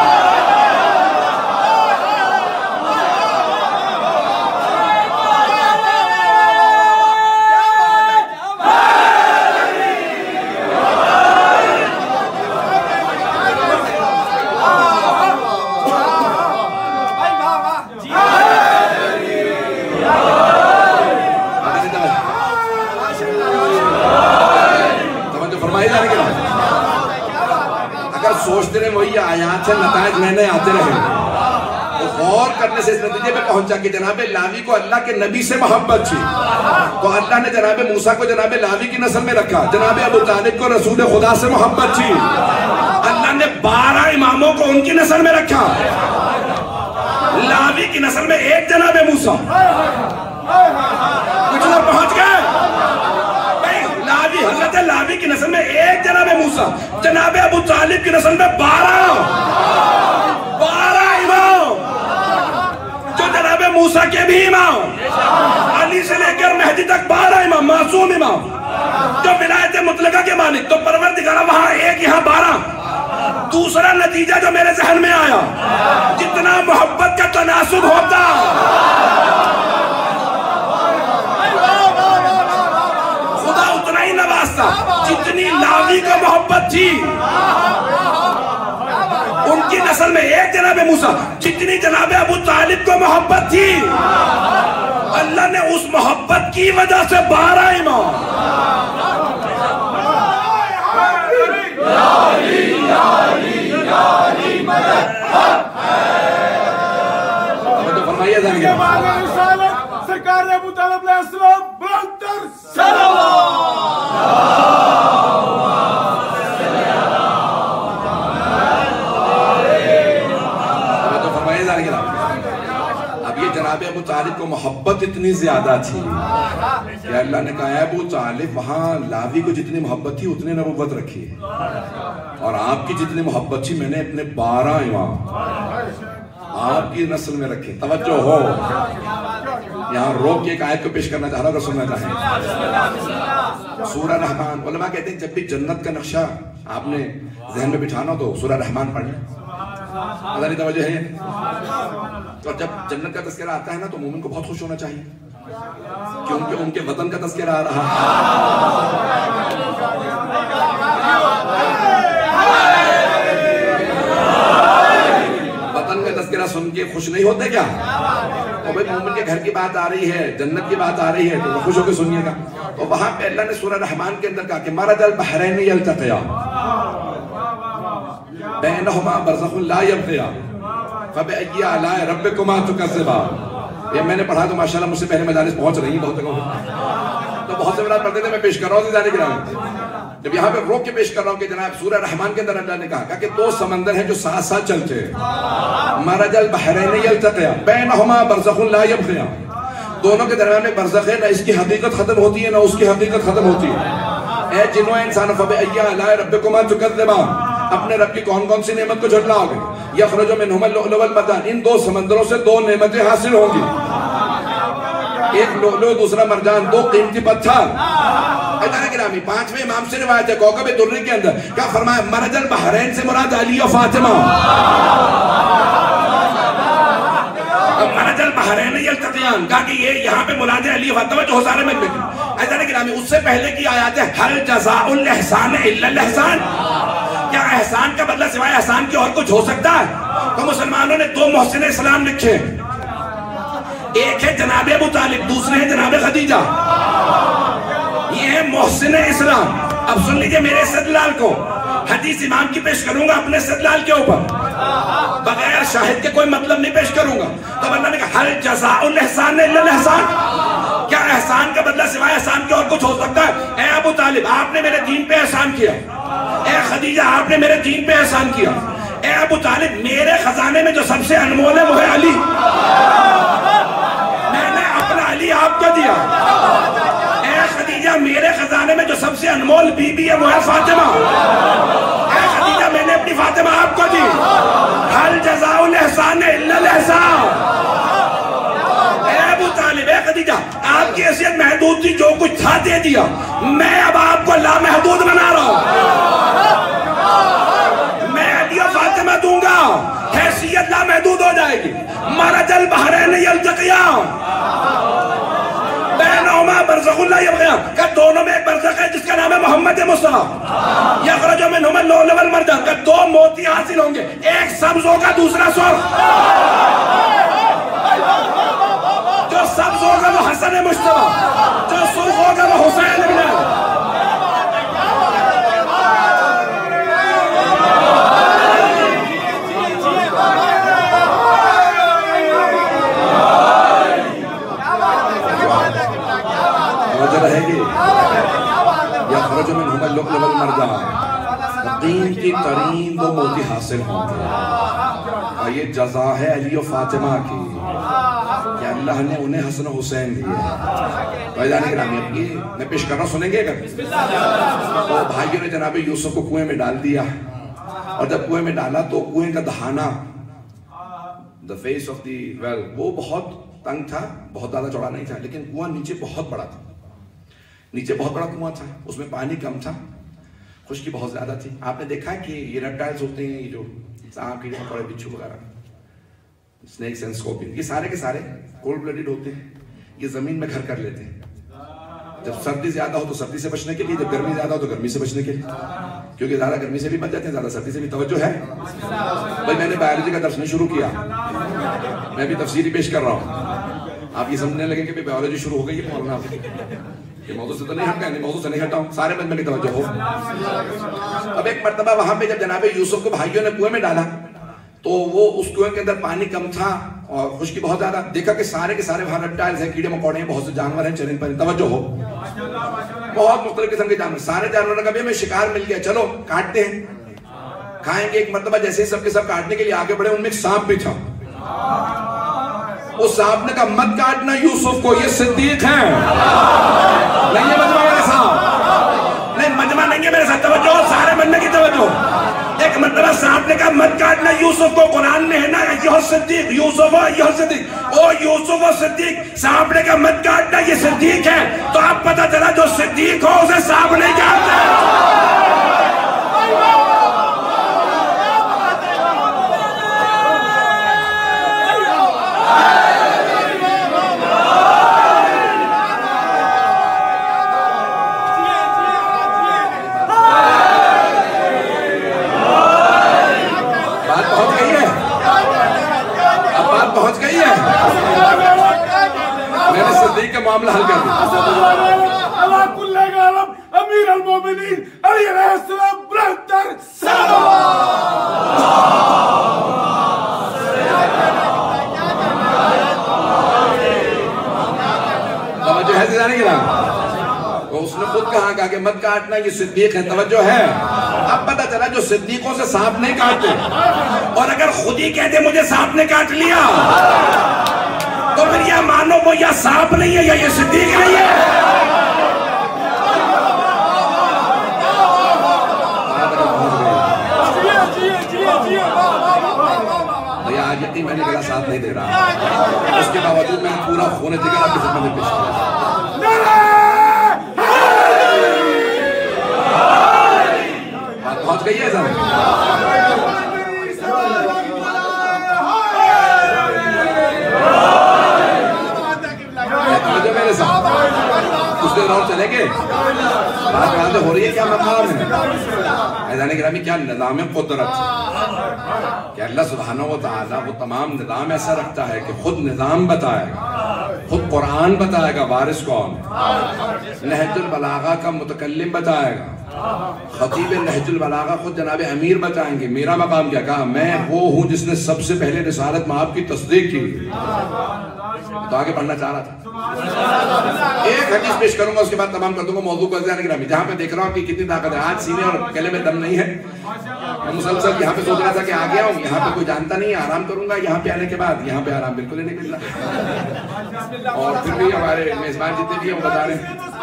سوچتے رہے وہی آیات سے نتائج نئے نئے آتے رہے. تو غور کرنے سے اس نتیجے پہ پہنچا کہ جناب لاوی کو اللہ کے نبی سے محبت تھی، تو اللہ نے جناب موسیٰ کو جناب لاوی کی نسل میں رکھا. جناب ابو طالب کو رسول خدا سے محبت تھی، اللہ نے 12 اماموں کو ان کی نسل میں رکھا. لاوی کی نسل میں ایک جناب موسیٰ. کچھ لوگ پہنچ گئے، حضرت لاوی کی نسل میں ایک جناب موسیٰ، جناب ابو طالب کی نسل میں 12 امام، جو جناب موسیٰ کے بھی امام، علی سے لے کر مہدی تک 12 امام، معصوم امام، جو ولایت مطلقہ کے مالک. تو پروردگارہ وہاں ایک، یہاں 12. دوسرا نتیجہ جو میرے ذہن میں آیا، جتنا محبت کا تناسب ہوتا نوازتا، جتنی لاوی کو محبت تھی ان کی نسل میں ایک جناب موسیٰ، جتنی جناب ابو طالب کو محبت تھی اللہ نے اس محبت کی وجہ سے 12 امام. فرمائیے سرکار ابو طالب علیہ السلام بلندر سلام. اب یہ جناب ابو طالب کو محبت اتنی زیادہ تھی کہ اللہ نے کہا ابو طالب وہاں لاوی کو جتنی محبت تھی اتنی نبوت رکھی، اور آپ کی جتنی محبت تھی میں نے اپنے 12 امام آپ کی نسل میں رکھے. توجہ ہو، یہاں روک کے ایک آیت کو پیش کرنا چاہ رہا ہوں، اگر سننا چاہیں. سورہ رحمان، علماء کہتے ہیں جب بھی جنت کا نقشہ آپ نے ذہن میں بٹھانا ہو تو سورہ رحمان پڑھ لیں. پتہ نہیں توجہ ہے. اور جب جنت کا تذکرہ آتا ہے نا تو مومن کو بہت خوش ہونا چاہیے، کیونکہ ان کے وطن کا تذکرہ آ رہا ہے. وطن کا تذکرہ سن کے خوش نہیں ہوتے کیا؟ اور بھئی مومن کے گھر کی بات آ رہی ہے، جنت کی بات آ رہی ہے تو خوش ہو کے سنیے گا. تو وہاں پہ اللہ نے سورہ رحمان کے اندر کہا کہ مرج البحرین یلتقیا بینہما برزخ لا یبغیا فبأی آلاء ربکما تکذبان. یہ میں نے پڑھا تو ماشاءاللہ مجھ سے پہلے مجالس پہنچ رہی ہیں بہت جگہوں، تو بہت سے بلاد پڑھتے تھے، میں پیش کر رہا ہوں زیادہ گرامی. جب یہاں پہ روک کے پیش کر رہا ہوں کہ جناب سورہ رحمان کے اندر اللہ نے کہا کہ 2 سمندر ہیں جو ساتھ ساتھ چلتے ہیں. مرج البحرین یلتقیا بینہما برزخ لا یبغیا، دونوں کے درمیان میں برزخ ہے، نہ اس کی حقیقت ختم ہوتی ہے نہ اس کی حقیقت ختم ہوتی ہے. اے جنوں انسانوں فبأی آلاء ربکما تکذبان، اپنے رب کی کون کون سی نعمت کو جھٹلاؤ گے؟ یخرج منہما اللؤلؤ والمرجان، ان دو سمندروں سے دو نعمتیں حاصل ہوں گی، ایک لؤلؤ دوسرا مرجان، دو قیمتی پتھر۔ ادھر گرامی پانچویں امام سے روایت ہے کوکب درری کے اندر کیا فرمایا؟ مرج البحرین سے مراد علی و فاطمہ، مرج البحرین یلتقیان، کہا کہ یہ یہاں پہ مراد علی و فاطمہ جو حسین میں ادھر گرامی اس سے پہلے کی آیات ہے حل جزاء الاحسان الا الاحسان، کیا احسان کا بدلہ سوائے احسان کی اور کچھ ہو سکتا ہے؟ تو مسلمانوں نے دو محسن اسلام لکھے، ایک ہے جناب ابو طالب، دوسرے ہے جناب خدیجہ، یہ ہے محسن اسلام۔ اب سن لیجئے میرے استدلال کو، حدیث امام کی پیش کروں گا اپنے استدلال کے اوپر، بغیر شاہد کے کوئی مطلب نہیں پیش کروں گا۔ تو اللہ نے کہا حل جزاء الاحسان الا الاحسان، کیا احسان کا بدلہ سوائے احسان کے اور کچھ ہو سکتا ہے؟ اے ابو طالب آپ نے میرے دین پہ احسان کیا، اے خدیجہ آپ نے میرے دین پہ احسان کیا، اے ابو طالب میرے خزانے میں جو سب سے انمول ہے وہ ہے علی، میں نے اپنا علی آپ کو دیا، اے خدیجہ میرے خزانے میں جو سب سے انمول بی بی ہے وہ ہے فاطمہ، اے خدیجہ میں نے اپنی فاطمہ آپ کو دی، حل جزاء الاحسان الا الاحسان۔ اے ابو طالب، اے خدیجہ آپ کی حیثیت محدود تھی، جو کچھ تھا دے دیا، میں اب آپ کو لامحدود بنا رہا ہوں، میں علی و فاطمہ دوں گا، حیثیت لامحدود ہو جائے گی۔ مرج البحرین یلتقیان بینہما برزخ لا یبغیان، کہ دونوں میں ایک برزخ ہے جس کا نام ہے محمد مصطفیٰ، یخرج منہما اللؤلؤ والمرجان، کہ دو موتی حاصل ہوں گے، ایک سبز ہوگا دوسرا سرخ، جو سبز ہوگا وہ حسن مجتبیٰ، جو سرخ ہوگا وہ حسین ابن علی۔ رہے گی یخرج منہما اللؤلؤ والمرجان، قیمتی ترین دو موتی حاصل ہوں گے، اور یہ جزا ہے علی و فاطمہ کی کہ اللہ نے انہیں حسن و حسین دیے۔ بھائیان گرامی اب یہ میں پیش کر رہا ہوں، سنیں گے اگر؟ تو بھائیوں نے جناب یوسف کو کنویں میں ڈال دیا، اور جب کنویں میں ڈالا تو کنویں کا دہانہ the face of the well وہ بہت تنگ تھا، بہت زیادہ چوڑا نہیں تھا، لیکن کنواں نیچے بہت بڑا تھا، نیچے بہت بڑا کنواں تھا، اس میں پانی کم تھا، خشکی بہت زیادہ تھی۔ آپ نے دیکھا کہ یہ ریپٹائلز ہوتے ہیں، یہ جو سانپ کیڑے مکوڑے بچھو وغیرہ، سنیکس اینڈ اسکورپین، یہ سارے کے سارے کولڈ بلڈڈ ہوتے ہیں، یہ زمین میں گھر کر لیتے ہیں۔ جب سردی زیادہ ہو تو سردی سے بچنے کے لیے، جب گرمی زیادہ ہو تو گرمی سے بچنے کے لیے، کیونکہ زیادہ گرمی سے بھی بچ جاتے ہیں، زیادہ سردی سے بھی۔ توجہ ہے بھائی، میں نے بایولوجی کا درس نہیں شروع کیا، میں بھی تفسیری پیش کر رہا ہوں، آپ یہ سمجھنے لگے کہ بایولوجی شروع ہو گئی ہے مولانا، یہ موضوع سے تو نہیں ہٹا، موضوع سے نہیں ہٹا ہوں، سارے مجمع کی توجہ ہو۔ اب ایک مرتبہ وہاں پہ جب جناب یوسف کو بھائیوں نے کنویں میں ڈالا تو وہ اس کنویں کے اندر پانی کم تھا اور خشکی بہت زیادہ، دیکھا کہ سارے کے سارے وہاں ریپٹائلز ہیں، کیڑے مکوڑے ہیں، بہت سے جانور ہیں، چرند پرند، توجہ ہو، بہت مختلف قسم کے جانور، سارے جانوروں کا بھی ہمیں شکار مل گیا، چلو کاٹتے ہیں کھائیں گے۔ ایک مرتبہ جیسے ہی سب کے سب کاٹنے کے لیے آگے بڑھے، ان میں ایک سانپ بھی تھا، اس سانپ نے کہا مت کاٹنا یوسف کو، یہ صدیق ہیں، نہیں ہے مجمع میرے ساتھ، نہیں مجمع نہیں ہے میرے ساتھ، توجہ سارے مجمع کی توجہ۔ ایک مرتبہ سانپ نے کہا مت کاٹنا یوسف کو، قرآن میں ہے نا ایھا صدیق یوسف ایھا صدیق، او یوسف و صدیق، سانپ نے کہا مت کاٹنا یہ صدیق ہے، تو اب پتہ چلا جو صدیق ہو اسے سانپ نہیں کاٹتا۔ پہنچ گئی ہے، میں نے صدیق کا معاملہ حل کر دیا۔ امیر المومنین علی علیہ السلام برہتر توجہ ہے زیادہ نہیں گرا، اس نے خود کہا کہ مت کاٹنا یہ صدیق ہے، توجہ ہے۔ اب پتہ چلا جو صدیقوں سے سانپ نہیں کاٹتے، اور اگر خود ہی کہتے مجھے سانپ نے کاٹ لیا تو پھر یہ مانو وہ یا سانپ نہیں ہے یا یہ صدیق نہیں ہے۔ ساتھ نہیں دے رہا. اس کے باوجود میں نے پورا خون جگر آپ کی خدمت میں پیش کیا. بات پہنچ گئی ہے سر؟ میرے ساتھ کچھ دیر اور چلیں گے. بات یاد ہو رہی ہے کیا مقام ہے؟ عزیزان گرامی کیا نظام قدرت ہے کہ اللہ سبحانہ و تعالیٰ وہ تمام نظام ایسا رکھتا ہے کہ خود نظام بتائے گا, خود قرآن بتائے گا وارث کون, نہج البلاغہ کا متکلم بتائے گا, خطیب نہج البلاغہ خود جناب امیر بتائیں گے میرا مقام کیا. کہا میں وہ ہوں جس نے سب سے پہلے رسالت مآب کی تصدیق کی. تو آگے بڑھنا چاہ رہا تھا. ایک حدیث پیش کروں گا اس کے بعد تمام کر دوں گا موضوع کو. عزیزان گرامی جہاں پہ دیکھ رہا ہوں کہ کتنی طاقت ہے, آج سینے اور گلے میں دم نہیں ہے. میں مسلسل یہاں پہ سوچ رہا تھا کہ آ گیا ہوں, یہاں پہ کوئی جانتا نہیں ہے, آرام کروں گا. یہاں پہ آنے کے بعد یہاں پہ آرام بالکل ہی نہیں مل رہا. اور پھر بھی ہمارے میزبان جتنے بھی ہیں وہ بتا رہے ہیں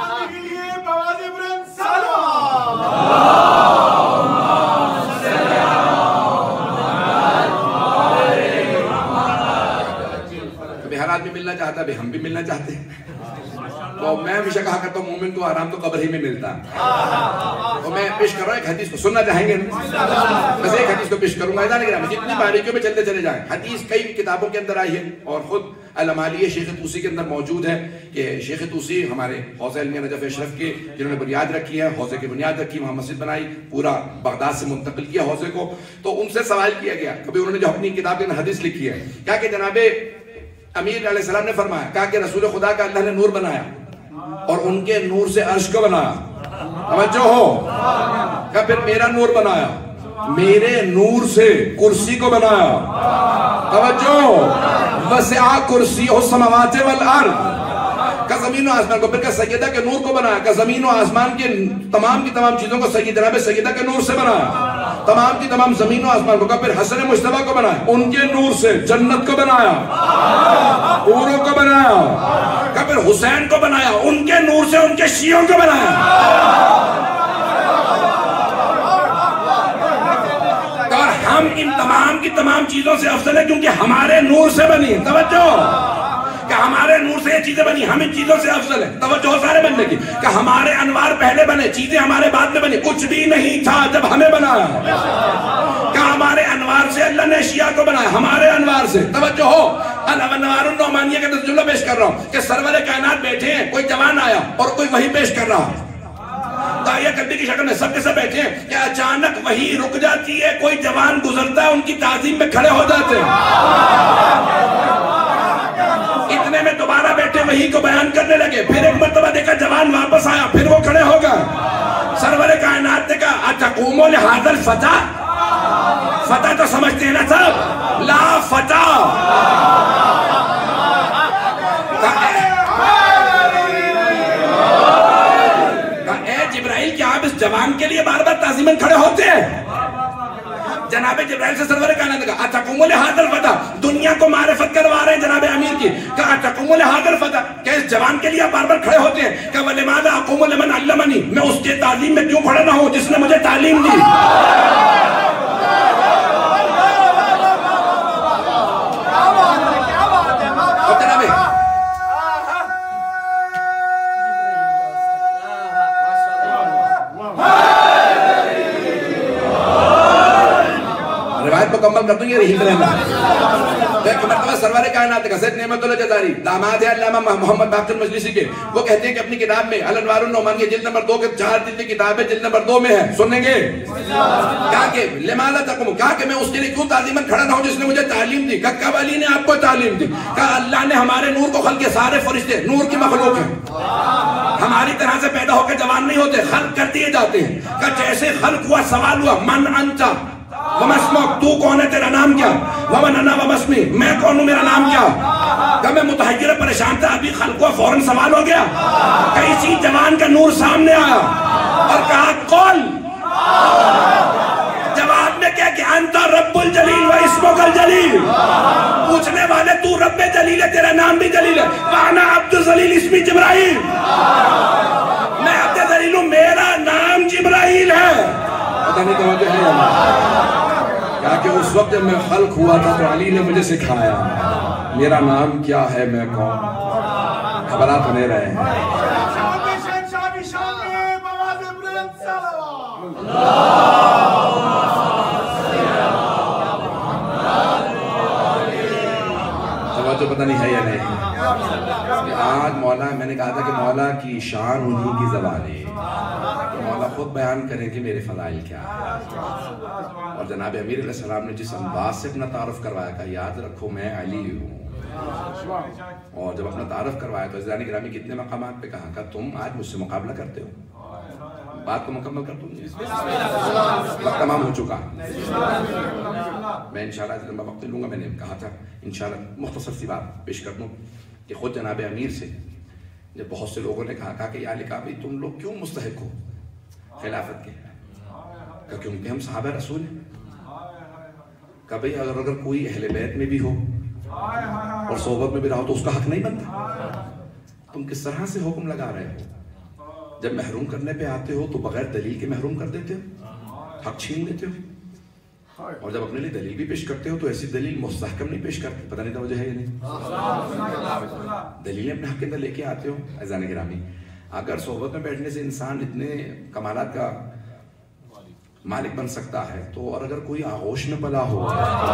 آدمی ملنا چاہتا ہے, ہم بھی ملنا چاہتے ہیں. تو میں ہمیشہ کہا کرتا ہوں مومن کو آرام تو قبر ہی میں ملتا ہے. تو میں پیش کر رہا ہوں ایک حدیث کو, سننا چاہیں گے؟ بس ایک حدیث کو پیش کروں گا. جتنی باریکیوں میں چلتے چلے جائیں. حدیث کئی کتابوں کے اندر آئی ہے اور خود الامالیہ شیخ طوسی کے اندر موجود ہے کہ شیخ طوسی ہمارے حوزہ علمیہ نجف اشرف کے جنہوں نے بنیاد رکھی ہے, حوزے کی بنیاد رکھی, وہاں مسجد بنائی, پورا بغداد سے منتقل کیا حوزے کو. تو ان سے سوال کیا گیا, کبھی انہوں نے جو اپنی کتاب کے اندر حدیث لکھی ہے, کیا کہ جناب امیر علیہ السلام نے فرمایا, کہا کہ رسول خدا کا اللہ نے نور بنایا اور ان کے نور سے عرش کو بنایا. توجہ ہو, کہا پھر میرا نور بنایا, میرے نور سے کرسی کو بنایا. توجہ, وسع کرسیہ السماوات والارض, کہ زمین و آسمان کو, پھر کہ سیدہ کے نور کو بنایا, کہ زمین و آسمان کے تمام کی تمام چیزوں کو جناب سیدہ کے نور سے بنایا, تمام کی تمام زمین و آسمان کو, کہ پھر حسن مجتبیٰ کو بنایا, ان کے نور سے جنت کو بنایا, حوروں کو بنایا, کہ پھر حسین کو بنایا, ان کے نور سے ان کے شیعوں کو بنایا. اور ہم ان تمام کی تمام چیزوں سے افضل ہے کیونکہ ہمارے نور سے بنی. توجہ, کہ ہمارے نور سے یہ چیزیں بنی, ہم ان چیزوں سے افضل ہیں. توجہ سارے بننے کی, کہ ہمارے انوار پہلے بنے, چیزیں ہمارے بعد میں بنی. کچھ بھی نہیں تھا جب ہمیں بنایا, کہ ہمارے انوار سے اللہ نے اشیاء کو بنایا, ہمارے انوار سے. توجہ ہو, انوار النعمانیہ کا ترجمہ پیش کر رہا ہوں کہ سرور کائنات بیٹھے ہیں, کوئی جوان آیا اور کوئی وحی پیش کر رہا, داعیہ قلبی کی شکل میں سب کے سب بیٹھے ہیں, کہ اچانک وحی رک جاتی ہے, کوئی جوان گزرتا ہے, ان کی تعظیم میں کھڑے ہو جاتے ہیں. اتنے میں دوبارہ بیٹھے وحی کو بیان کرنے لگے, پھر ایک مرتبہ دیکھا جوان واپس آیا, پھر وہ کھڑے ہو گئے. سرور کائنات نے کہا اتقوموا لہذا الفتى, فتح تو سمجھتے ہیں نا سب, لا فتح. اے جبرائیل کیا آپ اس جوان کے لیے بار بار تعظیماً کھڑے ہوتے ہیں؟ جناب جبرائیل سے سرور کائنات نے کہا اتقوموا لہذا الفتى, دنیا کو معرفت کروا رہے ہیں جناب امیر کی, کہا اتقوموا لہذا الفتى, کہ اس جوان کے لیے بار بار کھڑے ہوتے ہیں. کہ ولماذا اقوم لمن علمنی, میں اس کے تعلیم میں کیوں کھڑا نہ ہوں جس نے مجھے تعلیم دی. مکمل کر دوں, یہ رہی رہنا. ایک مرتبہ سرور کائنات کا سید نعمت اللہ جزاری داماد علامہ محمد باقر مجلسی کے, وہ کہتے ہیں کہ اپنی کتاب میں الانوار النعمانیہ جلد نمبر 2 کے 4 جلدی کتاب ہے, جلد نمبر 2 میں ہے, سنیں گے؟ کہا کہ لماذا تقوم, کہا کہ میں اس کے لیے کیوں تعظیماً کھڑا نہ ہوں جس نے مجھے تعلیم دی. کہا کب علی نے آپ کو تعلیم دی؟ کہا اللہ نے ہمارے نور کو خلق کے, سارے فرشتے نور کی مخلوق ہیں, ہماری طرح سے پیدا ہو کے جوان نہیں ہوتے, خلق کر دیے جاتے ہیں. کہا جیسے خلق ہوا سوال ہوا من انت ومسمک, تو کون ہے, تیرا نام کیا, ومن انا ومسمی, میں کون ہوں, میرا نام کیا. کہ میں متحیر پریشان تھا, ابھی خلق کو فوراً سوال ہو گیا. کہ اسی جوان کا نور سامنے آیا اور کہا قل, جواب میں کیا کہ انت رب الجلیل و اسمک الجلیل, پوچھنے والے تو رب جلیل ہے, تیرا نام بھی جلیل ہے. وانا عبد الجلیل اسمی جبرائیل, میں عبد الجلیل ہوں, میرا نام جبرائیل ہے. پتہ نہیں توجہ ہے. کہا کہ اس وقت جب میں خلق ہوا تھا تو علی نے مجھے سکھایا میرا نام کیا ہے، میں کون، خبرات ہونے رہے ہیں۔ توجہ پتہ نہیں ہے یا نہیں؟ آج مولا، میں نے کہا تھا کہ مولا کی شان انہی کی زبان ہے، مولا خود بیان کریں کہ میرے فضائل کیا ہے۔ اور جناب امیر علیہ السلام نے جس انداز سے اپنا تعارف کروایا کہ یاد رکھو میں علی ہوں، اور جب اپنا تعارف کروایا تو عزیزان گرامی کتنے مقامات پہ کہا کہ تم آج مجھ سے مقابلہ کرتے ہو، بات کو مکمل کر دوں گی، وقت تمام ہو چکا، میں انشاءاللہ اس لمبا وقت لوں گا۔ میں نے کہا تھا انشاءاللہ مختصر سی بات پیش کر دوں کہ خود جناب امیر سے جب بہت سے لوگوں نے کہا کہ یا لکھا بھی تم لوگ کیوں مستحق ہو خلافت کے، کہ کیونکہ ہم صحابہ رسول ہیں، کہ بھئی اگر کوئی اہل بیت میں بھی ہو اور صحبت میں بھی رہو تو اس کا حق نہیں بنتا، تم کس طرح سے حکم لگا رہے ہو؟ جب محروم کرنے پہ آتے ہو تو بغیر دلیل کے محروم کر دیتے ہو، حق چھین لیتے ہو، اور جب اپنے لیے دلیل بھی پیش کرتے ہو تو ایسی دلیل مستحکم نہیں پیش کرتے، پتہ نہیں توجہ ہے یا نہیں؟ دلیلیں اپنے حق کے اندر لے کے آتے ہو۔ عزیزان گرامی اگر صحبت میں بیٹھنے سے انسان اتنے کمالات کا مالک بن سکتا ہے تو اور اگر کوئی آغوش میں پلا ہو،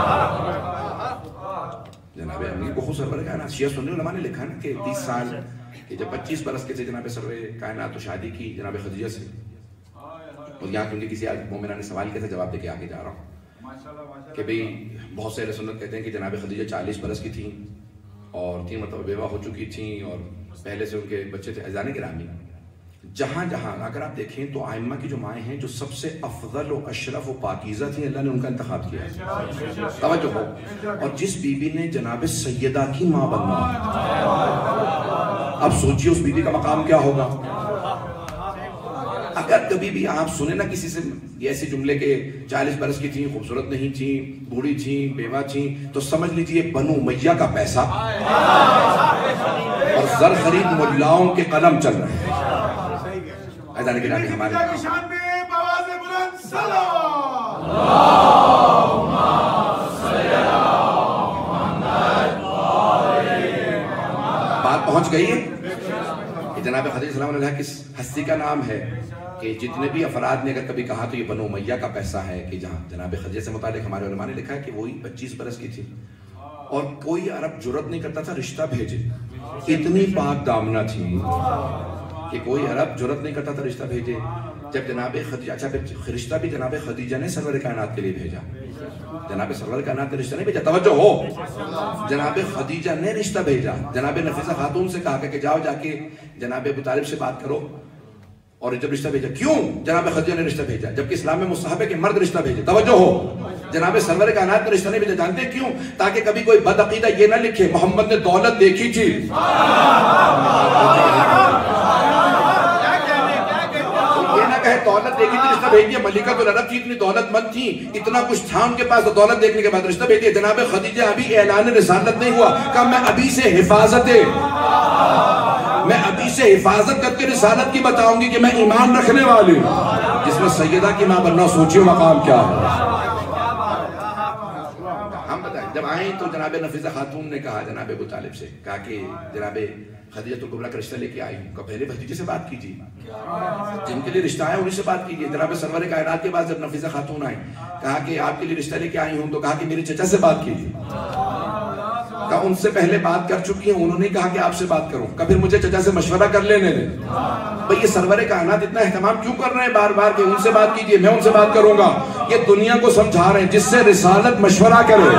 جناب امیر کو خود سرور کائنات شیعہ سنی علماء نے لکھا نا کہ 30 سال کہ جب 25 برس کے تھے جناب سرور کائنات تو شادی کی جناب خدیجہ سے، اور یہاں کیونکہ کسی مومنہ نے سوال کیا تھا جواب دے کے آگے جا رہا ہوں کہ بھئی بہت سے اہل سنت کہتے ہیں کہ جناب خدیجہ 40 برس کی تھیں اور 3 مرتبہ بیوہ ہو چکی تھیں اور پہلے سے ان کے بچے تھے۔ عزیزان گرامی جہاں جہاں اگر آپ دیکھیں تو آئمہ کی جو مائیں ہیں جو سب سے افضل و اشرف و پاکیزہ تھیں اللہ نے ان کا انتخاب کیا ہے، توجہ ہو، اور جس بی بی نے جناب سیدہ کی ماں بننا، اب سوچیے اس بی بی کا مقام کیا ہوگا۔ اگر کبھی بھی آپ سنیں نا کسی سے ایسے جملے کے 40 برس کی تھیں، خوبصورت نہیں تھیں، بوڑھی تھیں، بیوہ تھیں، تو سمجھ لیجئے بنو امیہ کا پیسہ اور زر خرید ملاؤں کے قلم چل رہے ہیں۔ عزیزان گرامی ہمارے بات پہنچ گئی ہے کہ جناب خدیجہ السلام علیہ کس ہستی کا نام ہے کہ جتنے بھی افراد نے اگر کبھی کہا تو یہ بنو امیہ کا پیسہ ہے، کہ جہاں جناب خدیجہ سے متعلق ہمارے علماء نے لکھا ہے کہ وہی 25 برس کی تھی اور کوئی عرب جرت نہیں کرتا تھا رشتہ بھیجے، اتنی پاک دامنہ تھی کہ کوئی عرب جرت نہیں کرتا تھا رشتہ بھیجے۔ جب جناب خدیجہ، اچھا پھر رشتہ بھی جناب خدیجہ نے سرور کائنات کے لیے بھیجا، جناب سرور کائنات نے رشتہ نہیں بھیجا، توجہ ہو، جناب خدیجہ نے رشتہ بھیجا۔ جناب نفیسہ خاتون سے کہا کہ جاؤ جا کے جناب ابو طالب سے بات کرو، اور جب رشتہ بھیجا، کیوں جناب خدیجہ نے رشتہ بھیجا جبکہ اسلام میں مستحب ہے کہ مرد رشتہ بھیجے، توجہ ہو، جناب سرور کائنات نے رشتہ نہیں بھیجا، جانتے کیوں؟ تاکہ کبھی کوئی بد عقیدہ یہ نہ لکھے محمد نے دولت دیکھی تھی، یہ نہ کہے دولت دیکھی تھی رشتہ بھیج دیا، ملکۃ العرب تھی، اتنی دولت مند تھی، اتنا کچھ تھا ان کے پاس، تو دولت دیکھنے کے بعد رشتہ بھیج دیا۔ جناب خدیجہ ابھی اعلان رسالت نہیں ہوا، کہا میں ابھی سے حفاظت کر کے رسالت کی بتاؤں گی کہ میں ایمان رکھنے والی ہوں، جس میں سیدہ کی ماں بننا، سوچیے مقام کیا ہے۔ ہم بتائیں جب آئیں تو جناب نفیسہ خاتون نے کہا جناب ابو طالب سے، کہا کہ جناب خدیجہ الکبریٰ کا رشتہ لے کے آئی ہوں، کہ پہلے بھتیجے سے بات کیجیے، جن کے لیے رشتہ آیا انہیں سے بات کیجیے۔ جناب سرور کائنات کے بعد جب نفیسہ خاتون آئی، کہا کہ آپ کے لیے رشتہ لے کے آئی ہوں، تو کہا کہ میرے چچا سے بات کیجیے، کہا ان سے پہلے بات کر چکی ہیں، انہوں نے کہا کہ آپ سے بات کروں، کہا پھر مجھے چچا سے مشورہ کر لینے دیں۔ بھئی یہ سرور کائنات اتنا اہتمام کیوں کر رہے ہیں بار بار کہ ان سے بات کیجیے، میں ان سے بات کروں گا؟ یہ دنیا کو سمجھا رہے ہیں جس سے رسالت مشورہ کرے